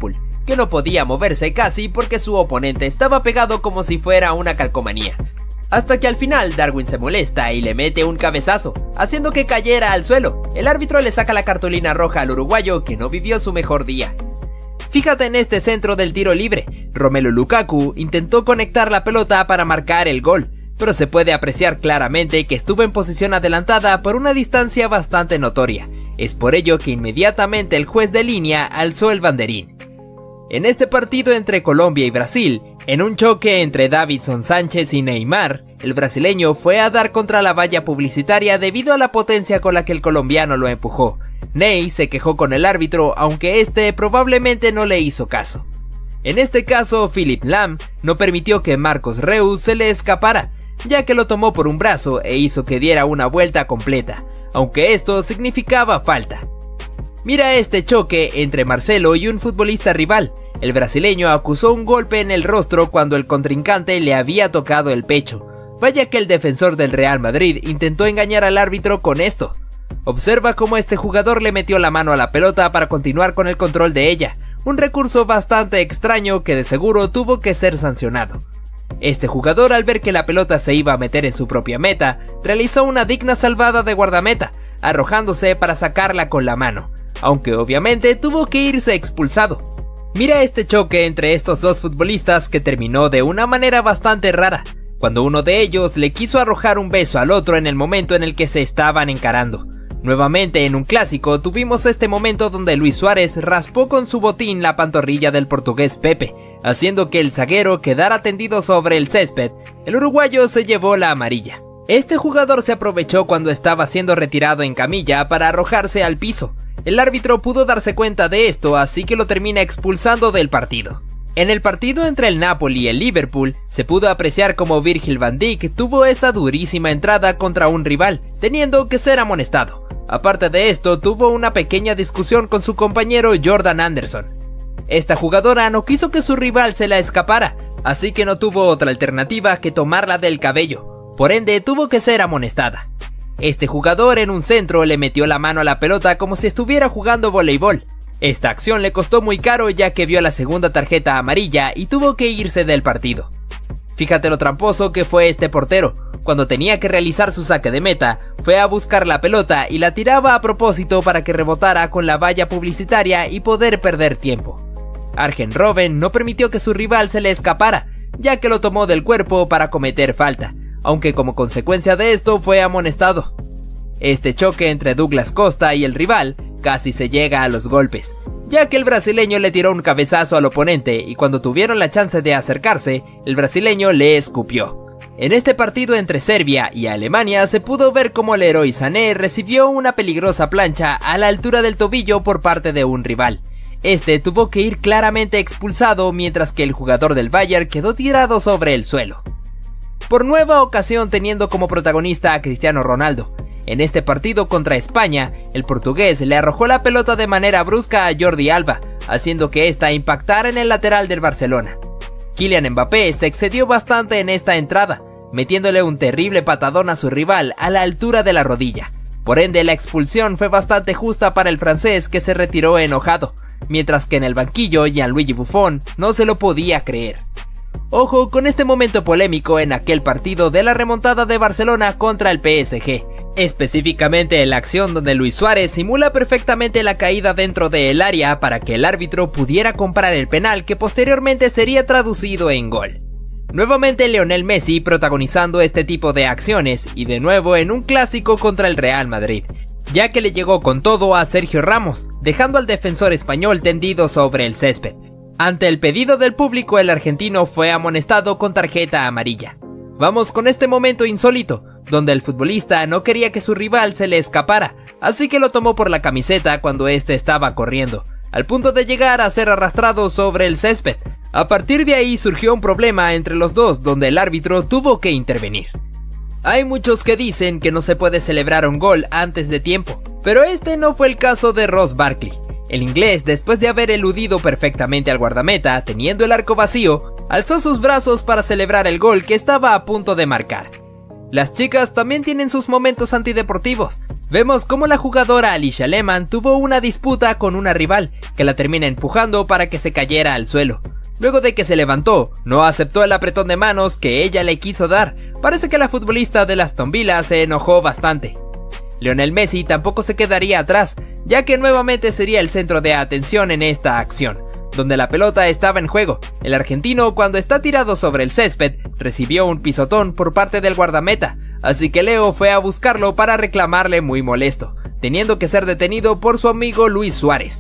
que no podía moverse casi porque su oponente estaba pegado como si fuera una calcomanía. Hasta que al final Darwin se molesta y le mete un cabezazo, haciendo que cayera al suelo. El árbitro le saca la cartulina roja al uruguayo, que no vivió su mejor día. Fíjate en este centro del tiro libre. Romelu Lukaku intentó conectar la pelota para marcar el gol, pero se puede apreciar claramente que estuvo en posición adelantada por una distancia bastante notoria. Es por ello que inmediatamente el juez de línea alzó el banderín. En este partido entre Colombia y Brasil, en un choque entre Davinson Sánchez y Neymar, el brasileño fue a dar contra la valla publicitaria debido a la potencia con la que el colombiano lo empujó. Ney se quejó con el árbitro, aunque este probablemente no le hizo caso. En este caso, Philipp Lahm no permitió que Marcos Reus se le escapara, ya que lo tomó por un brazo e hizo que diera una vuelta completa, aunque esto significaba falta. Mira este choque entre Marcelo y un futbolista rival. El brasileño acusó un golpe en el rostro cuando el contrincante le había tocado el pecho. Vaya que el defensor del Real Madrid intentó engañar al árbitro con esto. Observa cómo este jugador le metió la mano a la pelota para continuar con el control de ella, un recurso bastante extraño que de seguro tuvo que ser sancionado. Este jugador, al ver que la pelota se iba a meter en su propia meta, realizó una digna salvada de guardameta, arrojándose para sacarla con la mano, aunque obviamente tuvo que irse expulsado. Mira este choque entre estos dos futbolistas que terminó de una manera bastante rara, cuando uno de ellos le quiso arrojar un beso al otro en el momento en el que se estaban encarando. Nuevamente en un clásico tuvimos este momento donde Luis Suárez raspó con su botín la pantorrilla del portugués Pepe, haciendo que el zaguero quedara tendido sobre el césped. El uruguayo se llevó la amarilla. Este jugador se aprovechó cuando estaba siendo retirado en camilla para arrojarse al piso. El árbitro pudo darse cuenta de esto, así que lo termina expulsando del partido. En el partido entre el Napoli y el Liverpool, se pudo apreciar como Virgil van Dijk tuvo esta durísima entrada contra un rival, teniendo que ser amonestado. Aparte de esto, tuvo una pequeña discusión con su compañero Jordan Anderson. Esta jugadora no quiso que su rival se la escapara, así que no tuvo otra alternativa que tomarla del cabello, por ende tuvo que ser amonestada. Este jugador en un centro le metió la mano a la pelota como si estuviera jugando voleibol. Esta acción le costó muy caro ya que vio la segunda tarjeta amarilla y tuvo que irse del partido. Fíjate lo tramposo que fue este portero. Cuando tenía que realizar su saque de meta, fue a buscar la pelota y la tiraba a propósito para que rebotara con la valla publicitaria y poder perder tiempo. Arjen Robben no permitió que su rival se le escapara, ya que lo tomó del cuerpo para cometer falta, aunque como consecuencia de esto fue amonestado. Este choque entre Douglas Costa y el rival casi se llega a los golpes, ya que el brasileño le tiró un cabezazo al oponente y cuando tuvieron la chance de acercarse, el brasileño le escupió. En este partido entre Serbia y Alemania se pudo ver cómo Leroy Sané recibió una peligrosa plancha a la altura del tobillo por parte de un rival. Este tuvo que ir claramente expulsado mientras que el jugador del Bayern quedó tirado sobre el suelo. Por nueva ocasión teniendo como protagonista a Cristiano Ronaldo. En este partido contra España, el portugués le arrojó la pelota de manera brusca a Jordi Alba, haciendo que ésta impactara en el lateral del Barcelona. Kylian Mbappé se excedió bastante en esta entrada, metiéndole un terrible patadón a su rival a la altura de la rodilla. Por ende, la expulsión fue bastante justa para el francés, que se retiró enojado, mientras que en el banquillo Gianluigi Buffon no se lo podía creer. Ojo con este momento polémico en aquel partido de la remontada de Barcelona contra el PSG, específicamente en la acción donde Luis Suárez simula perfectamente la caída dentro del área para que el árbitro pudiera comprar el penal que posteriormente sería traducido en gol. Nuevamente Lionel Messi protagonizando este tipo de acciones y de nuevo en un clásico contra el Real Madrid, ya que le llegó con todo a Sergio Ramos, dejando al defensor español tendido sobre el césped. Ante el pedido del público, el argentino fue amonestado con tarjeta amarilla. Vamos con este momento insólito, donde el futbolista no quería que su rival se le escapara, así que lo tomó por la camiseta cuando este estaba corriendo, al punto de llegar a ser arrastrado sobre el césped. A partir de ahí surgió un problema entre los dos, donde el árbitro tuvo que intervenir. Hay muchos que dicen que no se puede celebrar un gol antes de tiempo, pero este no fue el caso de Ross Barkley. El inglés, después de haber eludido perfectamente al guardameta, teniendo el arco vacío, alzó sus brazos para celebrar el gol que estaba a punto de marcar. Las chicas también tienen sus momentos antideportivos. Vemos cómo la jugadora Alicia Lehmann tuvo una disputa con una rival, que la termina empujando para que se cayera al suelo. Luego de que se levantó, no aceptó el apretón de manos que ella le quiso dar. Parece que la futbolista de Aston Villa se enojó bastante. Lionel Messi tampoco se quedaría atrás, ya que nuevamente sería el centro de atención en esta acción, donde la pelota estaba en juego. El argentino, cuando está tirado sobre el césped, recibió un pisotón por parte del guardameta, así que Leo fue a buscarlo para reclamarle muy molesto, teniendo que ser detenido por su amigo Luis Suárez.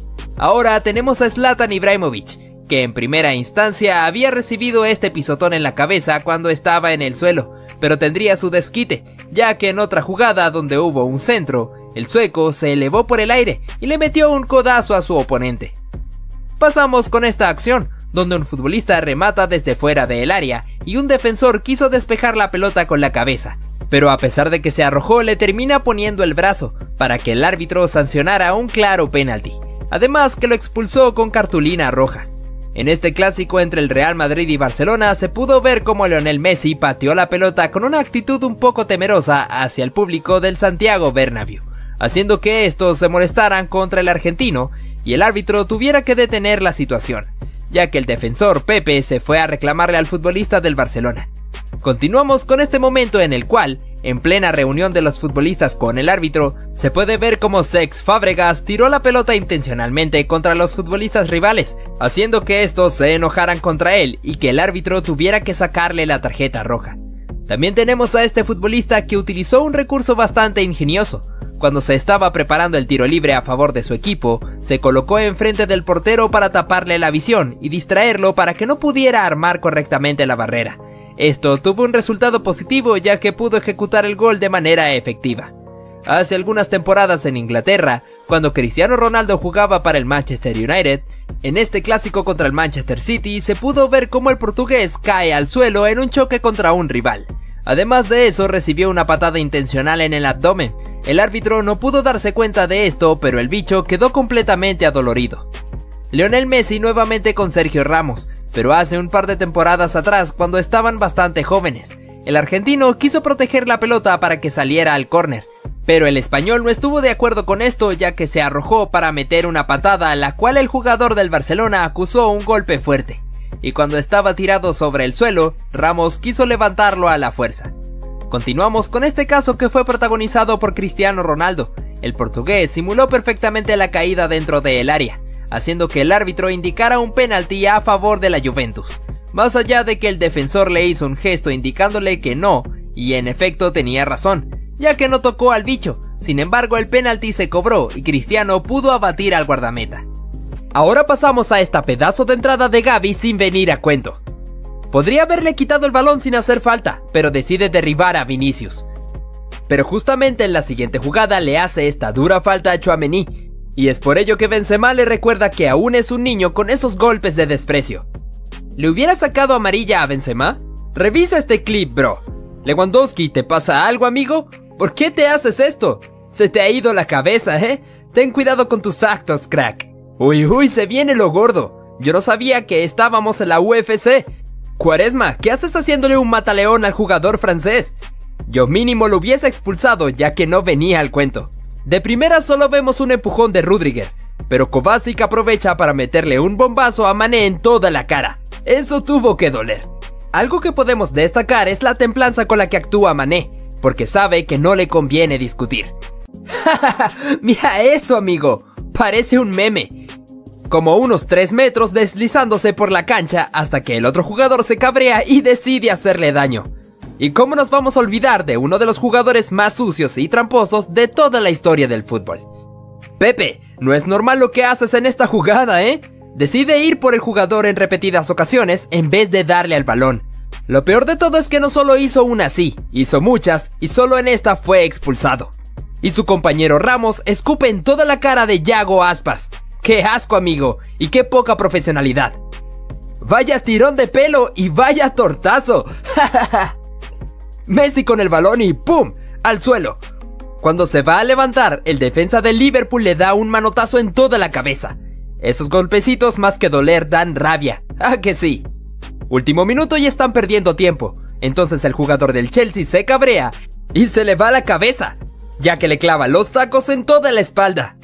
Ahora tenemos a Zlatan Ibrahimović, que en primera instancia había recibido este pisotón en la cabeza cuando estaba en el suelo, pero tendría su desquite, ya que en otra jugada donde hubo un centro, el sueco se elevó por el aire y le metió un codazo a su oponente. Pasamos con esta acción, donde un futbolista remata desde fuera del área y un defensor quiso despejar la pelota con la cabeza, pero a pesar de que se arrojó le termina poniendo el brazo para que el árbitro sancionara un claro penalti, además que lo expulsó con cartulina roja. En este clásico entre el Real Madrid y Barcelona se pudo ver cómo Lionel Messi pateó la pelota con una actitud un poco temerosa hacia el público del Santiago Bernabéu, haciendo que estos se molestaran contra el argentino y el árbitro tuviera que detener la situación, ya que el defensor Pepe se fue a reclamarle al futbolista del Barcelona. Continuamos con este momento en el cual, en plena reunión de los futbolistas con el árbitro, se puede ver cómo Cesc Fábregas tiró la pelota intencionalmente contra los futbolistas rivales, haciendo que estos se enojaran contra él y que el árbitro tuviera que sacarle la tarjeta roja. También tenemos a este futbolista que utilizó un recurso bastante ingenioso. Cuando se estaba preparando el tiro libre a favor de su equipo, se colocó enfrente del portero para taparle la visión y distraerlo para que no pudiera armar correctamente la barrera. Esto tuvo un resultado positivo, ya que pudo ejecutar el gol de manera efectiva. Hace algunas temporadas en Inglaterra, cuando Cristiano Ronaldo jugaba para el Manchester United, en este clásico contra el Manchester City se pudo ver cómo el portugués cae al suelo en un choque contra un rival. Además de eso, recibió una patada intencional en el abdomen. El árbitro no pudo darse cuenta de esto, pero el bicho quedó completamente adolorido. Lionel Messi nuevamente con Sergio Ramos, pero hace un par de temporadas atrás cuando estaban bastante jóvenes. El argentino quiso proteger la pelota para que saliera al córner, pero el español no estuvo de acuerdo con esto, ya que se arrojó para meter una patada a la cual el jugador del Barcelona acusó un golpe fuerte, y cuando estaba tirado sobre el suelo, Ramos quiso levantarlo a la fuerza. Continuamos con este caso que fue protagonizado por Cristiano Ronaldo. El portugués simuló perfectamente la caída dentro del área, haciendo que el árbitro indicara un penalti a favor de la Juventus, más allá de que el defensor le hizo un gesto indicándole que no, y en efecto tenía razón, ya que no tocó al bicho. Sin embargo, el penalti se cobró y Cristiano pudo abatir al guardameta. Ahora pasamos a esta pedazo de entrada de Gavi sin venir a cuento. Podría haberle quitado el balón sin hacer falta, pero decide derribar a Vinicius. Pero justamente en la siguiente jugada le hace esta dura falta a Tchouaméni, y es por ello que Benzema le recuerda que aún es un niño con esos golpes de desprecio. ¿Le hubiera sacado amarilla a Benzema? Revisa este clip, bro. Lewandowski, ¿te pasa algo, amigo? ¿Por qué te haces esto? Se te ha ido la cabeza, ¿eh? Ten cuidado con tus actos, crack. Uy, se viene lo gordo. Yo no sabía que estábamos en la UFC. Quaresma, ¿qué haces haciéndole un mataleón al jugador francés? Yo mínimo lo hubiese expulsado, ya que no venía al cuento. De primera solo vemos un empujón de Rüdiger, pero Kovacic aprovecha para meterle un bombazo a Mané en toda la cara. Eso tuvo que doler. Algo que podemos destacar es la templanza con la que actúa Mané, porque sabe que no le conviene discutir. Mira esto, amigo, parece un meme. Como unos 3 metros deslizándose por la cancha hasta que el otro jugador se cabrea y decide hacerle daño. ¿Y cómo nos vamos a olvidar de uno de los jugadores más sucios y tramposos de toda la historia del fútbol? Pepe, no es normal lo que haces en esta jugada, ¿eh? Decide ir por el jugador en repetidas ocasiones en vez de darle al balón. Lo peor de todo es que no solo hizo una así, hizo muchas y solo en esta fue expulsado. Y su compañero Ramos escupe en toda la cara de Yago Aspas. ¡Qué asco, amigo! Y qué poca profesionalidad. ¡Vaya tirón de pelo y vaya tortazo! Messi con el balón y ¡pum! Al suelo. Cuando se va a levantar, el defensa del Liverpool le da un manotazo en toda la cabeza. Esos golpecitos más que doler dan rabia. ¡Ah, que sí! Último minuto y están perdiendo tiempo. Entonces el jugador del Chelsea se cabrea y se le va la cabeza, ya que le clava los tacos en toda la espalda.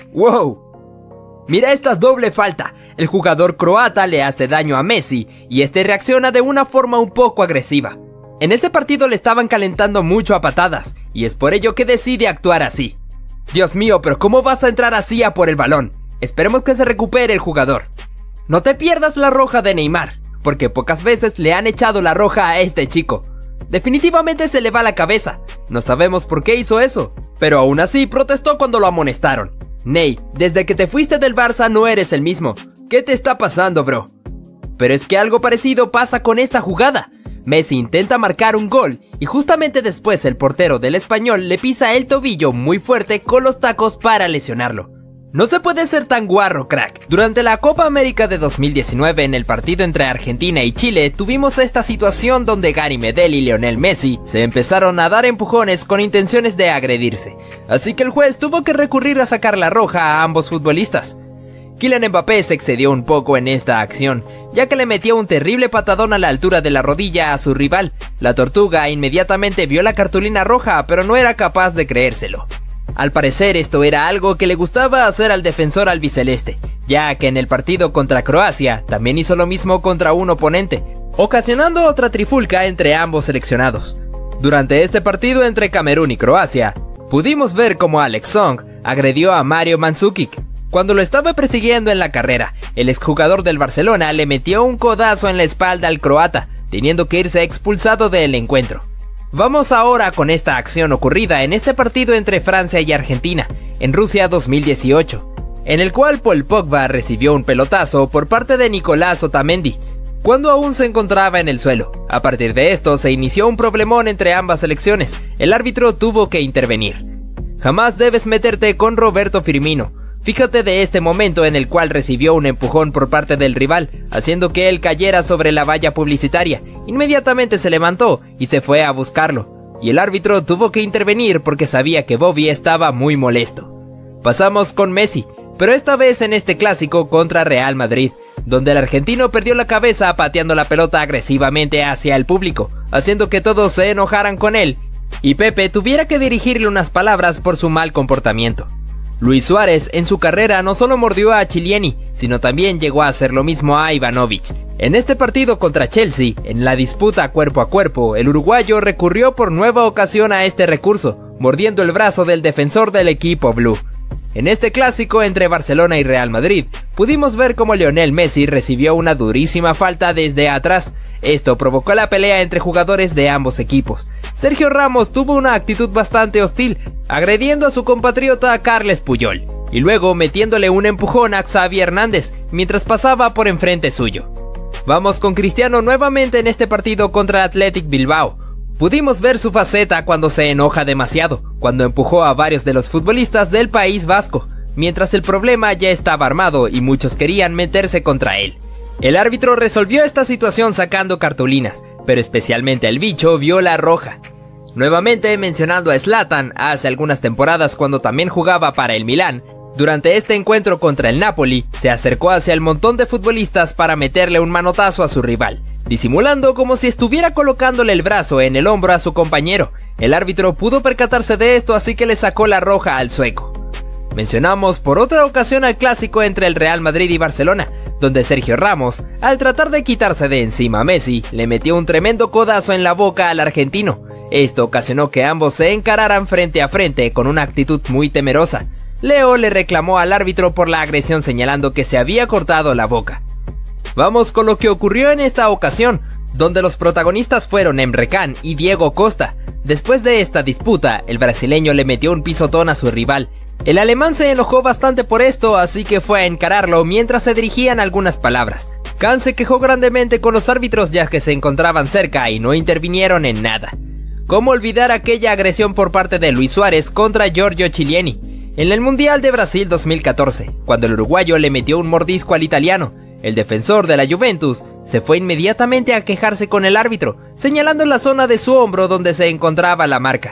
¡Wow! Mira esta doble falta. El jugador croata le hace daño a Messi y este reacciona de una forma un poco agresiva. En ese partido le estaban calentando mucho a patadas y es por ello que decide actuar así. Dios mío, pero ¿cómo vas a entrar así a por el balón? Esperemos que se recupere el jugador. No te pierdas la roja de Neymar, porque pocas veces le han echado la roja a este chico. Definitivamente se le va la cabeza. No sabemos por qué hizo eso, pero aún así protestó cuando lo amonestaron. Ney, desde que te fuiste del Barça no eres el mismo. ¿Qué te está pasando, bro? Pero es que algo parecido pasa con esta jugada. Messi intenta marcar un gol y justamente después el portero del Español le pisa el tobillo muy fuerte con los tacos para lesionarlo. No se puede ser tan guarro, crack. Durante la Copa América de 2019, en el partido entre Argentina y Chile, tuvimos esta situación donde Gary Medel y Lionel Messi se empezaron a dar empujones con intenciones de agredirse. Así que el juez tuvo que recurrir a sacar la roja a ambos futbolistas. Kylian Mbappé se excedió un poco en esta acción, ya que le metió un terrible patadón a la altura de la rodilla a su rival. La Tortuga inmediatamente vio la cartulina roja, pero no era capaz de creérselo. Al parecer esto era algo que le gustaba hacer al defensor albiceleste, ya que en el partido contra Croacia también hizo lo mismo contra un oponente, ocasionando otra trifulca entre ambos seleccionados. Durante este partido entre Camerún y Croacia, pudimos ver cómo Alex Song agredió a Mario Mandzukic. Cuando lo estaba persiguiendo en la carrera, el exjugador del Barcelona le metió un codazo en la espalda al croata, teniendo que irse expulsado del encuentro. Vamos ahora con esta acción ocurrida en este partido entre Francia y Argentina, en Rusia 2018, en el cual Paul Pogba recibió un pelotazo por parte de Nicolás Otamendi, cuando aún se encontraba en el suelo. A partir de esto se inició un problemón entre ambas selecciones, el árbitro tuvo que intervenir. Jamás debes meterte con Roberto Firmino. Fíjate de este momento en el cual recibió un empujón por parte del rival, haciendo que él cayera sobre la valla publicitaria. Inmediatamente se levantó y se fue a buscarlo, y el árbitro tuvo que intervenir porque sabía que Bobby estaba muy molesto. Pasamos con Messi, pero esta vez en este clásico contra Real Madrid, donde el argentino perdió la cabeza pateando la pelota agresivamente hacia el público, haciendo que todos se enojaran con él, y Pepe tuviera que dirigirle unas palabras por su mal comportamiento. Luis Suárez en su carrera no solo mordió a Chiellini, sino también llegó a hacer lo mismo a Ivanovic. En este partido contra Chelsea, en la disputa cuerpo a cuerpo, el uruguayo recurrió por nueva ocasión a este recurso, mordiendo el brazo del defensor del equipo blue. En este clásico entre Barcelona y Real Madrid, pudimos ver cómo Lionel Messi recibió una durísima falta desde atrás. Esto provocó la pelea entre jugadores de ambos equipos. Sergio Ramos tuvo una actitud bastante hostil, agrediendo a su compatriota Carles Puyol, y luego metiéndole un empujón a Xavi Hernández, mientras pasaba por enfrente suyo. Vamos con Cristiano nuevamente en este partido contra Athletic Bilbao. Pudimos ver su faceta cuando se enoja demasiado, cuando empujó a varios de los futbolistas del País Vasco, mientras el problema ya estaba armado y muchos querían meterse contra él. El árbitro resolvió esta situación sacando cartulinas, pero especialmente el bicho vio la roja. Nuevamente mencionando a Zlatan hace algunas temporadas cuando también jugaba para el Milán, durante este encuentro contra el Napoli, se acercó hacia el montón de futbolistas para meterle un manotazo a su rival, disimulando como si estuviera colocándole el brazo en el hombro a su compañero. El árbitro pudo percatarse de esto, así que le sacó la roja al sueco. Mencionamos por otra ocasión al clásico entre el Real Madrid y Barcelona, donde Sergio Ramos, al tratar de quitarse de encima a Messi, le metió un tremendo codazo en la boca al argentino. Esto ocasionó que ambos se encararan frente a frente con una actitud muy temerosa. Leo le reclamó al árbitro por la agresión señalando que se había cortado la boca. Vamos con lo que ocurrió en esta ocasión, donde los protagonistas fueron Emre Can y Diego Costa. Después de esta disputa, el brasileño le metió un pisotón a su rival. El alemán se enojó bastante por esto, así que fue a encararlo mientras se dirigían algunas palabras. Can se quejó grandemente con los árbitros ya que se encontraban cerca y no intervinieron en nada. ¿Cómo olvidar aquella agresión por parte de Luis Suárez contra Giorgio Chiellini? En el Mundial de Brasil 2014, cuando el uruguayo le metió un mordisco al italiano, el defensor de la Juventus se fue inmediatamente a quejarse con el árbitro, señalando la zona de su hombro donde se encontraba la marca.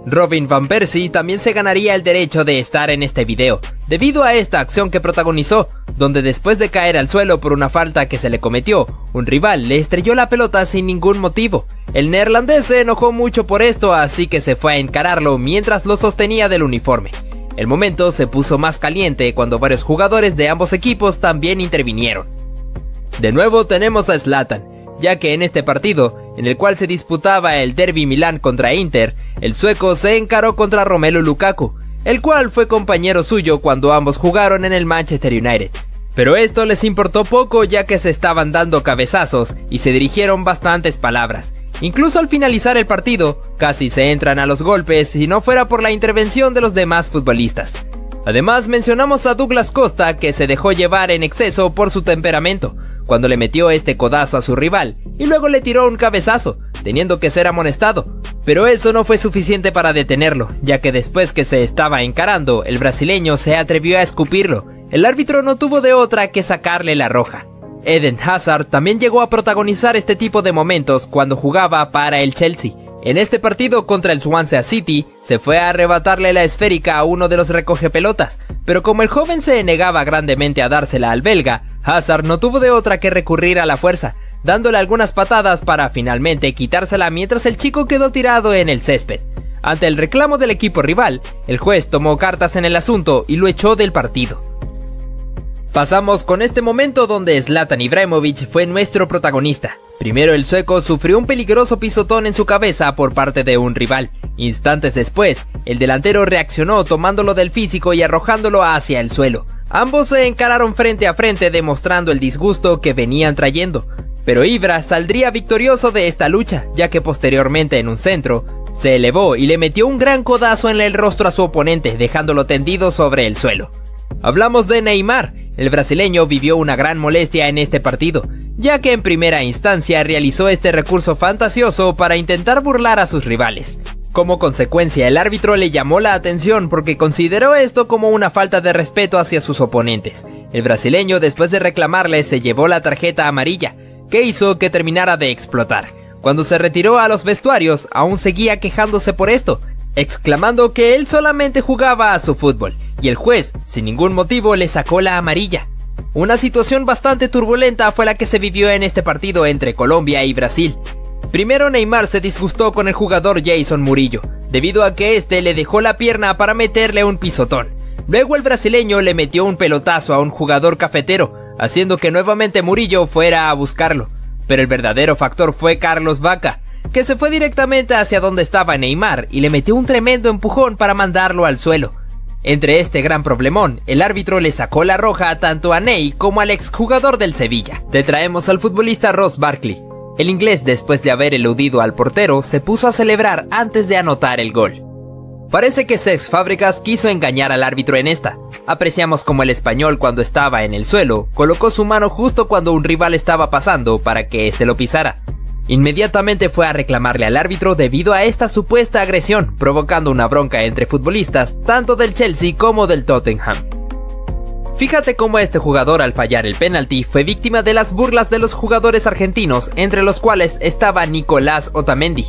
Robin van Persie también se ganaría el derecho de estar en este video, debido a esta acción que protagonizó, donde después de caer al suelo por una falta que se le cometió, un rival le estrelló la pelota sin ningún motivo. El neerlandés se enojó mucho por esto, así que se fue a encararlo mientras lo sostenía del uniforme. El momento se puso más caliente cuando varios jugadores de ambos equipos también intervinieron. De nuevo tenemos a Zlatan, ya que en este partido, en el cual se disputaba el Derby Milán contra Inter, el sueco se encaró contra Romelu Lukaku, el cual fue compañero suyo cuando ambos jugaron en el Manchester United. Pero esto les importó poco, ya que se estaban dando cabezazos y se dirigieron bastantes palabras. Incluso al finalizar el partido, casi se entran a los golpes si no fuera por la intervención de los demás futbolistas. Además mencionamos a Douglas Costa, que se dejó llevar en exceso por su temperamento, cuando le metió este codazo a su rival y luego le tiró un cabezazo, teniendo que ser amonestado. Pero eso no fue suficiente para detenerlo, ya que después que se estaba encarando, el brasileño se atrevió a escupirlo. El árbitro no tuvo de otra que sacarle la roja. Eden Hazard también llegó a protagonizar este tipo de momentos cuando jugaba para el Chelsea. En este partido contra el Swansea City, se fue a arrebatarle la esférica a uno de los recogepelotas, pero como el joven se negaba grandemente a dársela al belga, Hazard no tuvo de otra que recurrir a la fuerza, dándole algunas patadas para finalmente quitársela mientras el chico quedó tirado en el césped. Ante el reclamo del equipo rival, el juez tomó cartas en el asunto y lo echó del partido. Pasamos con este momento donde Zlatan Ibrahimović fue nuestro protagonista. Primero el sueco sufrió un peligroso pisotón en su cabeza por parte de un rival. Instantes después, el delantero reaccionó tomándolo del físico y arrojándolo hacia el suelo. Ambos se encararon frente a frente demostrando el disgusto que venían trayendo. Pero Ibra saldría victorioso de esta lucha, ya que posteriormente en un centro, se elevó y le metió un gran codazo en el rostro a su oponente, dejándolo tendido sobre el suelo. Hablamos de Neymar. El brasileño vivió una gran molestia en este partido, ya que en primera instancia realizó este recurso fantasioso para intentar burlar a sus rivales. Como consecuencia, el árbitro le llamó la atención porque consideró esto como una falta de respeto hacia sus oponentes. El brasileño, después de reclamarle, se llevó la tarjeta amarilla, que hizo que terminara de explotar. Cuando se retiró a los vestuarios, aún seguía quejándose por esto, exclamando que él solamente jugaba a su fútbol, y el juez, sin ningún motivo, le sacó la amarilla. Una situación bastante turbulenta fue la que se vivió en este partido entre Colombia y Brasil. Primero Neymar se disgustó con el jugador Jason Murillo, debido a que este le dejó la pierna para meterle un pisotón. Luego el brasileño le metió un pelotazo a un jugador cafetero, haciendo que nuevamente Murillo fuera a buscarlo. Pero el verdadero factor fue Carlos Vaca, que se fue directamente hacia donde estaba Neymar y le metió un tremendo empujón para mandarlo al suelo. Entre este gran problemón, el árbitro le sacó la roja tanto a Ney como al exjugador del Sevilla. Te traemos al futbolista Ross Barkley. El inglés, después de haber eludido al portero, se puso a celebrar antes de anotar el gol. Parece que Cesc Fábregas quiso engañar al árbitro en esta. Apreciamos como el español, cuando estaba en el suelo, colocó su mano justo cuando un rival estaba pasando para que éste lo pisara. Inmediatamente fue a reclamarle al árbitro debido a esta supuesta agresión, provocando una bronca entre futbolistas tanto del Chelsea como del Tottenham. Fíjate cómo este jugador, al fallar el penalti, fue víctima de las burlas de los jugadores argentinos, entre los cuales estaba Nicolás Otamendi.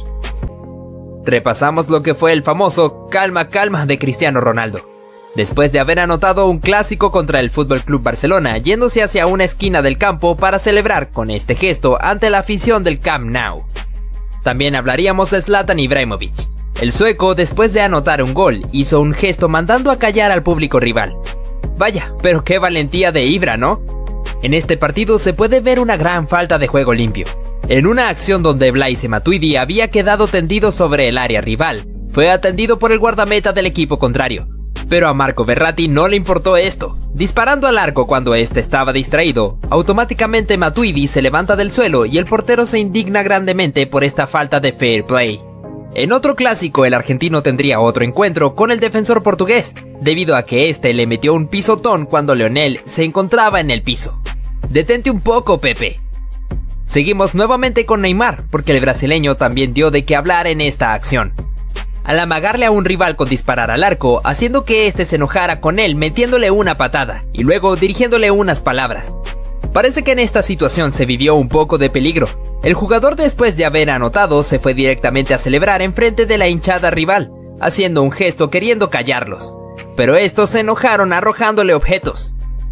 Repasamos lo que fue el famoso calma calma de Cristiano Ronaldo. Después de haber anotado un clásico contra el FC Barcelona, yéndose hacia una esquina del campo para celebrar con este gesto ante la afición del Camp Nou. También hablaríamos de Zlatan Ibrahimović. El sueco, después de anotar un gol, hizo un gesto mandando a callar al público rival. Vaya, pero qué valentía de Ibra, ¿no? En este partido se puede ver una gran falta de juego limpio. En una acción donde Blaise Matuidi había quedado tendido sobre el área rival, fue atendido por el guardameta del equipo contrario. Pero a Marco Verratti no le importó esto. Disparando al arco cuando este estaba distraído, automáticamente Matuidi se levanta del suelo y el portero se indigna grandemente por esta falta de fair play. En otro clásico, el argentino tendría otro encuentro con el defensor portugués, debido a que este le metió un pisotón cuando Lionel se encontraba en el piso. Detente un poco, Pepe. Seguimos nuevamente con Neymar, porque el brasileño también dio de qué hablar en esta acción. Al amagarle a un rival con disparar al arco, haciendo que este se enojara con él metiéndole una patada, y luego dirigiéndole unas palabras. Parece que en esta situación se vivió un poco de peligro. El jugador, después de haber anotado, se fue directamente a celebrar enfrente de la hinchada rival, haciendo un gesto queriendo callarlos, pero estos se enojaron arrojándole objetos.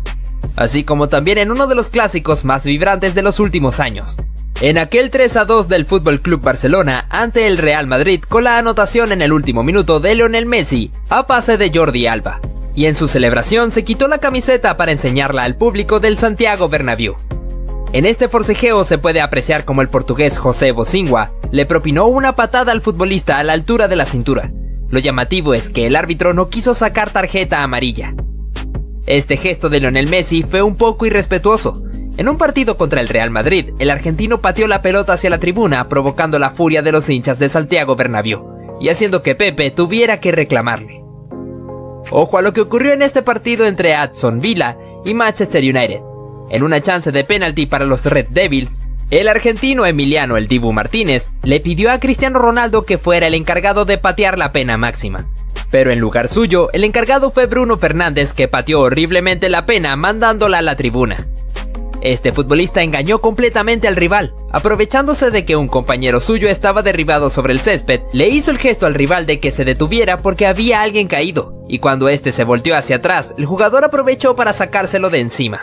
Así como también en uno de los clásicos más vibrantes de los últimos años, en aquel 3-2 del FC Barcelona ante el Real Madrid, con la anotación en el último minuto de Lionel Messi a pase de Jordi Alba, y en su celebración se quitó la camiseta para enseñarla al público del Santiago Bernabéu. En este forcejeo se puede apreciar como el portugués José Bocingua le propinó una patada al futbolista a la altura de la cintura. Lo llamativo es que el árbitro no quiso sacar tarjeta amarilla. Este gesto de Lionel Messi fue un poco irrespetuoso. En un partido contra el Real Madrid, el argentino pateó la pelota hacia la tribuna, provocando la furia de los hinchas de Santiago Bernabéu, y haciendo que Pepe tuviera que reclamarle. Ojo a lo que ocurrió en este partido entre Aston Villa y Manchester United. En una chance de penalti para los Red Devils, el argentino Emiliano "El Dibu" Martínez le pidió a Cristiano Ronaldo que fuera el encargado de patear la pena máxima. Pero en lugar suyo, el encargado fue Bruno Fernández, que pateó horriblemente la pena mandándola a la tribuna. Este futbolista engañó completamente al rival, aprovechándose de que un compañero suyo estaba derribado sobre el césped, le hizo el gesto al rival de que se detuviera porque había alguien caído, y cuando este se volteó hacia atrás, el jugador aprovechó para sacárselo de encima.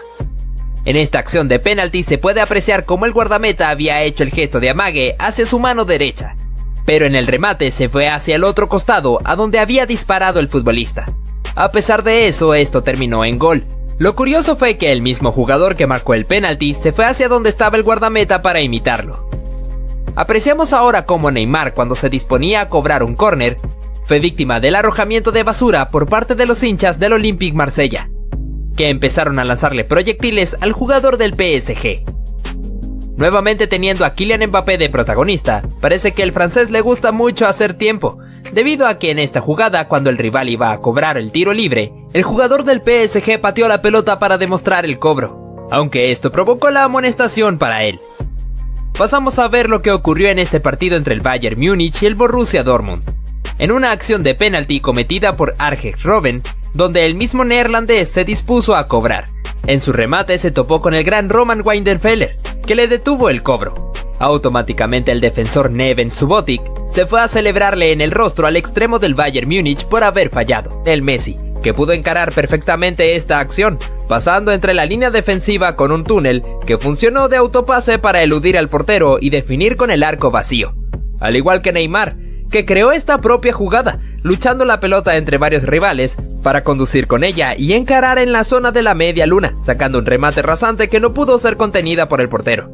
En esta acción de penalti se puede apreciar cómo el guardameta había hecho el gesto de amague hacia su mano derecha, pero en el remate se fue hacia el otro costado a donde había disparado el futbolista. A pesar de eso, esto terminó en gol. Lo curioso fue que el mismo jugador que marcó el penalti se fue hacia donde estaba el guardameta para imitarlo. Apreciamos ahora cómo Neymar, cuando se disponía a cobrar un córner, fue víctima del arrojamiento de basura por parte de los hinchas del Olympique Marsella, que empezaron a lanzarle proyectiles al jugador del PSG. Nuevamente teniendo a Kylian Mbappé de protagonista, parece que el francés le gusta mucho hacer tiempo, debido a que en esta jugada, cuando el rival iba a cobrar el tiro libre, el jugador del PSG pateó la pelota para demostrar el cobro, aunque esto provocó la amonestación para él. Pasamos a ver lo que ocurrió en este partido entre el Bayern Múnich y el Borussia Dortmund, en una acción de penalti cometida por Arjen Robben, donde el mismo neerlandés se dispuso a cobrar. En su remate se topó con el gran Roman Weidenfeller, que le detuvo el cobro. Automáticamente el defensor Neven Subotic se fue a celebrarle en el rostro al extremo del Bayern Múnich por haber fallado. El Messi, que pudo encarar perfectamente esta acción, pasando entre la línea defensiva con un túnel que funcionó de autopase para eludir al portero y definir con el arco vacío. Al igual que Neymar, que creó esta propia jugada, luchando la pelota entre varios rivales para conducir con ella y encarar en la zona de la media luna, sacando un remate rasante que no pudo ser contenida por el portero.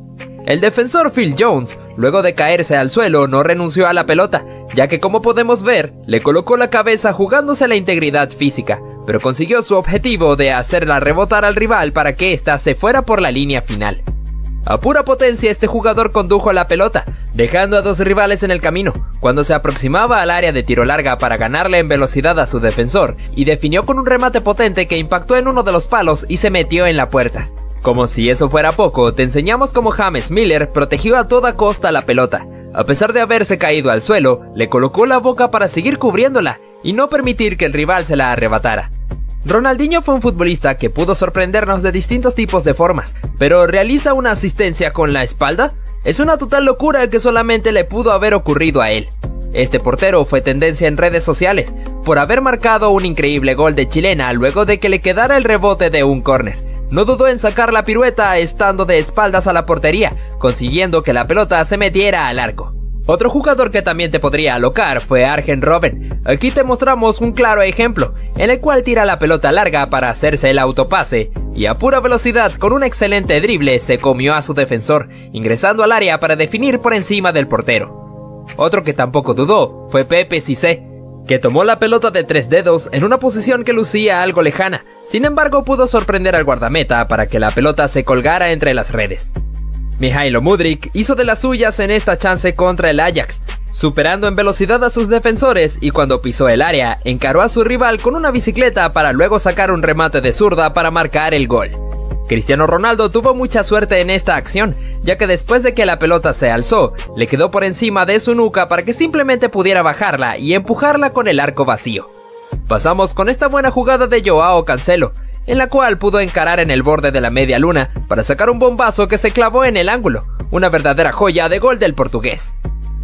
El defensor Phil Jones, luego de caerse al suelo, no renunció a la pelota, ya que, como podemos ver, le colocó la cabeza jugándose la integridad física, pero consiguió su objetivo de hacerla rebotar al rival para que ésta se fuera por la línea final. A pura potencia, este jugador condujo la pelota, dejando a dos rivales en el camino, cuando se aproximaba al área de tiro larga para ganarle en velocidad a su defensor, y definió con un remate potente que impactó en uno de los palos y se metió en la puerta. Como si eso fuera poco, te enseñamos cómo James Miller protegió a toda costa la pelota. A pesar de haberse caído al suelo, le colocó la boca para seguir cubriéndola y no permitir que el rival se la arrebatara. Ronaldinho fue un futbolista que pudo sorprendernos de distintos tipos de formas, pero ¿realiza una asistencia con la espalda? Es una total locura que solamente le pudo haber ocurrido a él. Este portero fue tendencia en redes sociales por haber marcado un increíble gol de chilena luego de que le quedara el rebote de un córner. No dudó en sacar la pirueta estando de espaldas a la portería, consiguiendo que la pelota se metiera al arco. Otro jugador que también te podría alocar fue Arjen Robben. Aquí te mostramos un claro ejemplo, en el cual tira la pelota larga para hacerse el autopase, y a pura velocidad con un excelente drible se comió a su defensor, ingresando al área para definir por encima del portero. Otro que tampoco dudó fue Pepe Cissé, que tomó la pelota de 3 dedos en una posición que lucía algo lejana, sin embargo pudo sorprender al guardameta para que la pelota se colgara entre las redes. Mihailo Mudryk hizo de las suyas en esta chance contra el Ajax, superando en velocidad a sus defensores, y cuando pisó el área, encaró a su rival con una bicicleta para luego sacar un remate de zurda para marcar el gol. Cristiano Ronaldo tuvo mucha suerte en esta acción, ya que después de que la pelota se alzó, le quedó por encima de su nuca para que simplemente pudiera bajarla y empujarla con el arco vacío. Pasamos con esta buena jugada de Joao Cancelo, en la cual pudo encarar en el borde de la media luna para sacar un bombazo que se clavó en el ángulo, una verdadera joya de gol del portugués.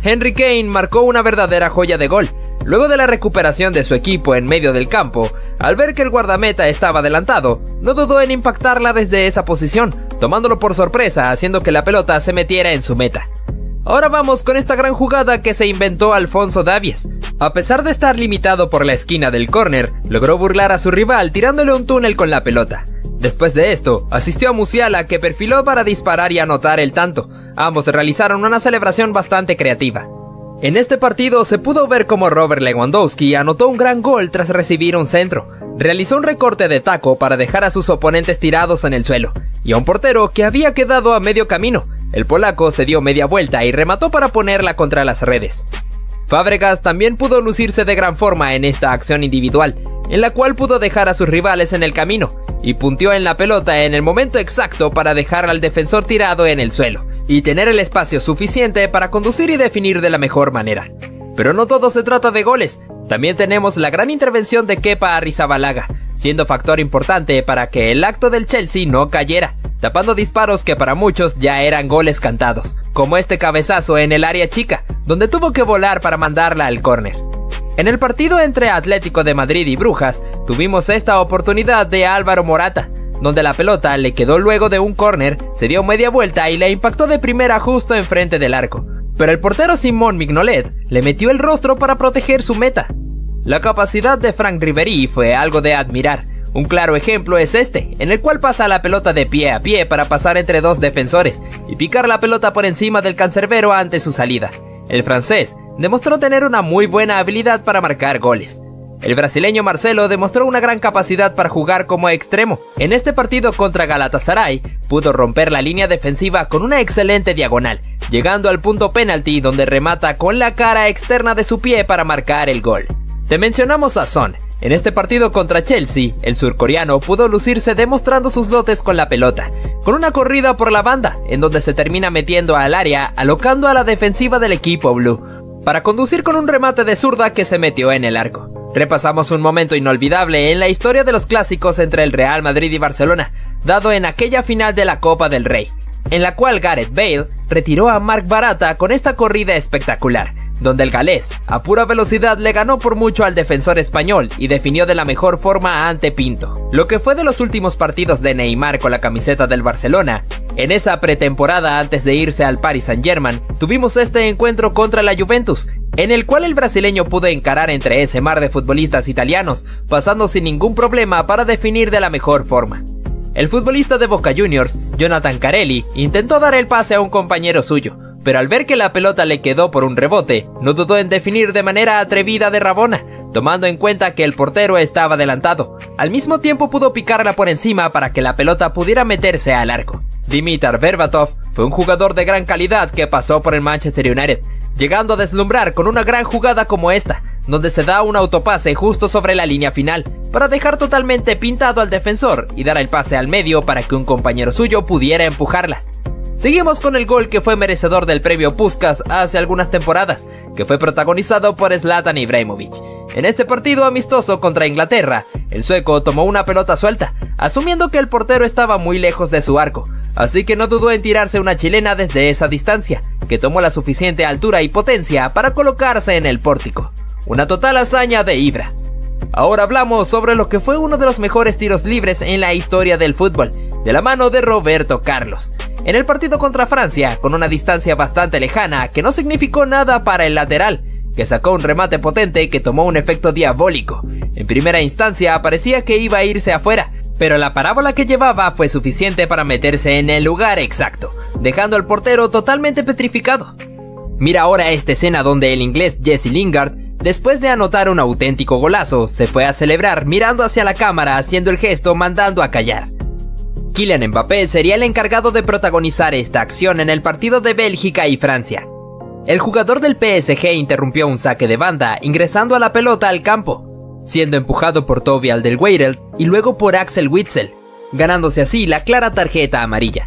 Harry Kane marcó una verdadera joya de gol. Luego de la recuperación de su equipo en medio del campo, al ver que el guardameta estaba adelantado, no dudó en impactarla desde esa posición, tomándolo por sorpresa, haciendo que la pelota se metiera en su meta. Ahora vamos con esta gran jugada que se inventó Alphonso Davies. A pesar de estar limitado por la esquina del córner, logró burlar a su rival tirándole un túnel con la pelota. Después de esto, asistió a Musiala, que perfiló para disparar y anotar el tanto. Ambos realizaron una celebración bastante creativa. En este partido se pudo ver cómo Robert Lewandowski anotó un gran gol tras recibir un centro. Realizó un recorte de taco para dejar a sus oponentes tirados en el suelo, y a un portero que había quedado a medio camino. El polaco se dio media vuelta y remató para ponerla contra las redes. Fábregas también pudo lucirse de gran forma en esta acción individual, en la cual pudo dejar a sus rivales en el camino, y punteó en la pelota en el momento exacto para dejar al defensor tirado en el suelo, y tener el espacio suficiente para conducir y definir de la mejor manera. Pero no todo se trata de goles, también tenemos la gran intervención de Kepa Arrizabalaga, siendo factor importante para que el acto del Chelsea no cayera, tapando disparos que para muchos ya eran goles cantados, como este cabezazo en el área chica, donde tuvo que volar para mandarla al córner. En el partido entre Atlético de Madrid y Brujas, tuvimos esta oportunidad de Álvaro Morata, donde la pelota le quedó luego de un córner, se dio media vuelta y la impactó de primera justo enfrente del arco. Pero el portero Simón Mignolet le metió el rostro para proteger su meta. La capacidad de Franck Ribéry fue algo de admirar. Un claro ejemplo es este, en el cual pasa la pelota de pie a pie para pasar entre dos defensores y picar la pelota por encima del cancerbero ante su salida. El francés demostró tener una muy buena habilidad para marcar goles. El brasileño Marcelo demostró una gran capacidad para jugar como extremo. En este partido contra Galatasaray, pudo romper la línea defensiva con una excelente diagonal, llegando al punto penalti donde remata con la cara externa de su pie para marcar el gol. Te mencionamos a Son. En este partido contra Chelsea, el surcoreano pudo lucirse demostrando sus dotes con la pelota, con una corrida por la banda, en donde se termina metiendo al área, alocando a la defensiva del equipo blue, para conducir con un remate de zurda que se metió en el arco. Repasamos un momento inolvidable en la historia de los clásicos entre el Real Madrid y Barcelona, dado en aquella final de la Copa del Rey, en la cual Gareth Bale retiró a Marc Baratra con esta corrida espectacular, donde el galés a pura velocidad le ganó por mucho al defensor español y definió de la mejor forma ante Pinto. Lo que fue de los últimos partidos de Neymar con la camiseta del Barcelona, en esa pretemporada antes de irse al Paris Saint-Germain, tuvimos este encuentro contra la Juventus, en el cual el brasileño pudo encarar entre ese mar de futbolistas italianos, pasando sin ningún problema para definir de la mejor forma. El futbolista de Boca Juniors, Jonathan Carelli, intentó dar el pase a un compañero suyo, pero al ver que la pelota le quedó por un rebote, no dudó en definir de manera atrevida de Rabona, tomando en cuenta que el portero estaba adelantado. Al mismo tiempo pudo picarla por encima para que la pelota pudiera meterse al arco. Dimitar Berbatov fue un jugador de gran calidad que pasó por el Manchester United, llegando a deslumbrar con una gran jugada como esta, donde se da un autopase justo sobre la línea final, para dejar totalmente pintado al defensor y dar el pase al medio para que un compañero suyo pudiera empujarla. Seguimos con el gol que fue merecedor del premio Puskás hace algunas temporadas, que fue protagonizado por Zlatan Ibrahimovic. En este partido amistoso contra Inglaterra, el sueco tomó una pelota suelta, asumiendo que el portero estaba muy lejos de su arco, así que no dudó en tirarse una chilena desde esa distancia, que tomó la suficiente altura y potencia para colocarse en el pórtico. Una total hazaña de Ibra. Ahora hablamos sobre lo que fue uno de los mejores tiros libres en la historia del fútbol, de la mano de Roberto Carlos. En el partido contra Francia, con una distancia bastante lejana que no significó nada para el lateral, que sacó un remate potente que tomó un efecto diabólico. En primera instancia parecía que iba a irse afuera, pero la parábola que llevaba fue suficiente para meterse en el lugar exacto, dejando al portero totalmente petrificado. Mira ahora esta escena donde el inglés Jesse Lingard, después de anotar un auténtico golazo, se fue a celebrar mirando hacia la cámara haciendo el gesto mandando a callar. Kylian Mbappé sería el encargado de protagonizar esta acción en el partido de Bélgica y Francia. El jugador del PSG interrumpió un saque de banda ingresando a la pelota al campo, siendo empujado por Toby Alderweireld y luego por Axel Witsel, ganándose así la clara tarjeta amarilla.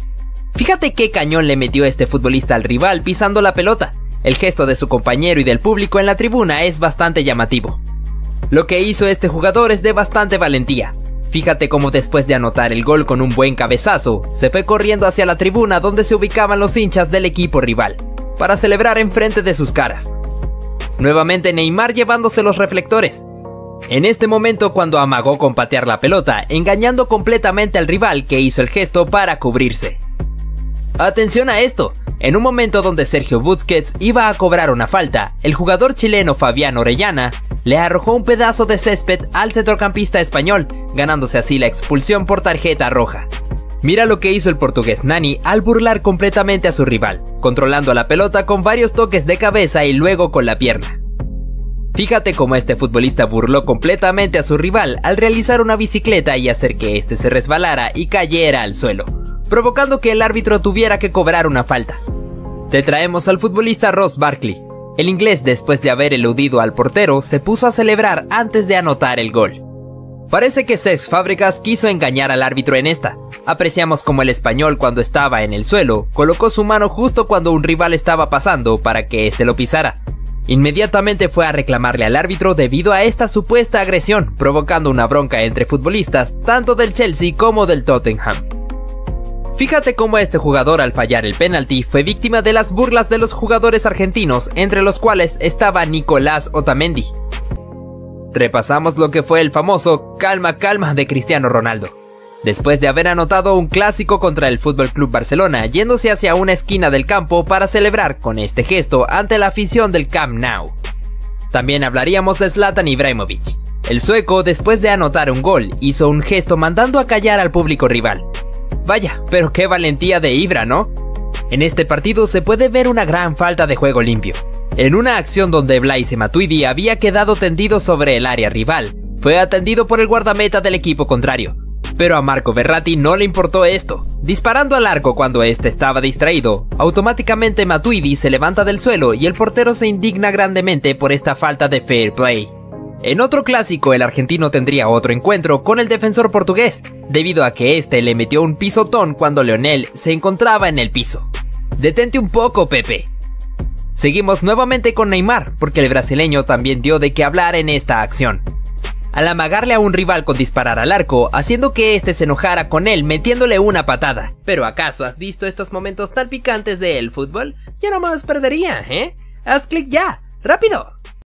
Fíjate qué cañón le metió este futbolista al rival pisando la pelota. El gesto de su compañero y del público en la tribuna es bastante llamativo. Lo que hizo este jugador es de bastante valentía. Fíjate cómo después de anotar el gol con un buen cabezazo, se fue corriendo hacia la tribuna donde se ubicaban los hinchas del equipo rival. para celebrar enfrente de sus caras. Nuevamente Neymar llevándose los reflectores. En este momento cuando amagó con patear la pelota, engañando completamente al rival que hizo el gesto para cubrirse. Atención a esto, en un momento donde Sergio Busquets iba a cobrar una falta, el jugador chileno Fabián Orellana le arrojó un pedazo de césped al centrocampista español, ganándose así la expulsión por tarjeta roja. Mira lo que hizo el portugués Nani al burlar completamente a su rival, controlando la pelota con varios toques de cabeza y luego con la pierna. Fíjate cómo este futbolista burló completamente a su rival al realizar una bicicleta y hacer que este se resbalara y cayera al suelo, provocando que el árbitro tuviera que cobrar una falta. Te traemos al futbolista Ross Barkley. El inglés, después de haber eludido al portero, se puso a celebrar antes de anotar el gol. Parece que Cesc Fábregas quiso engañar al árbitro en esta. Apreciamos como el español, cuando estaba en el suelo, colocó su mano justo cuando un rival estaba pasando para que éste lo pisara. Inmediatamente fue a reclamarle al árbitro debido a esta supuesta agresión, provocando una bronca entre futbolistas tanto del Chelsea como del Tottenham. Fíjate cómo este jugador, al fallar el penalti, fue víctima de las burlas de los jugadores argentinos, entre los cuales estaba Nicolás Otamendi. Repasamos lo que fue el famoso calma calma de Cristiano Ronaldo. Después de haber anotado un clásico contra el FC Barcelona, yéndose hacia una esquina del campo para celebrar con este gesto ante la afición del Camp Nou. También hablaríamos de Zlatan Ibrahimovic. El sueco, después de anotar un gol, hizo un gesto mandando a callar al público rival. Vaya, pero qué valentía de Ibra, ¿no? En este partido se puede ver una gran falta de juego limpio. En una acción donde Blaise Matuidi había quedado tendido sobre el área rival, fue atendido por el guardameta del equipo contrario. Pero a Marco Verratti no le importó esto. Disparando al arco cuando este estaba distraído, automáticamente Matuidi se levanta del suelo y el portero se indigna grandemente por esta falta de fair play. En otro clásico, el argentino tendría otro encuentro con el defensor portugués, debido a que este le metió un pisotón cuando Lionel se encontraba en el piso. Detente un poco, Pepe. Seguimos nuevamente con Neymar, porque el brasileño también dio de qué hablar en esta acción. Al amagarle a un rival con disparar al arco, haciendo que este se enojara con él metiéndole una patada. ¿Pero acaso has visto estos momentos tan picantes del fútbol? Yo no me los perdería, ¿eh? Haz clic ya, ¡rápido!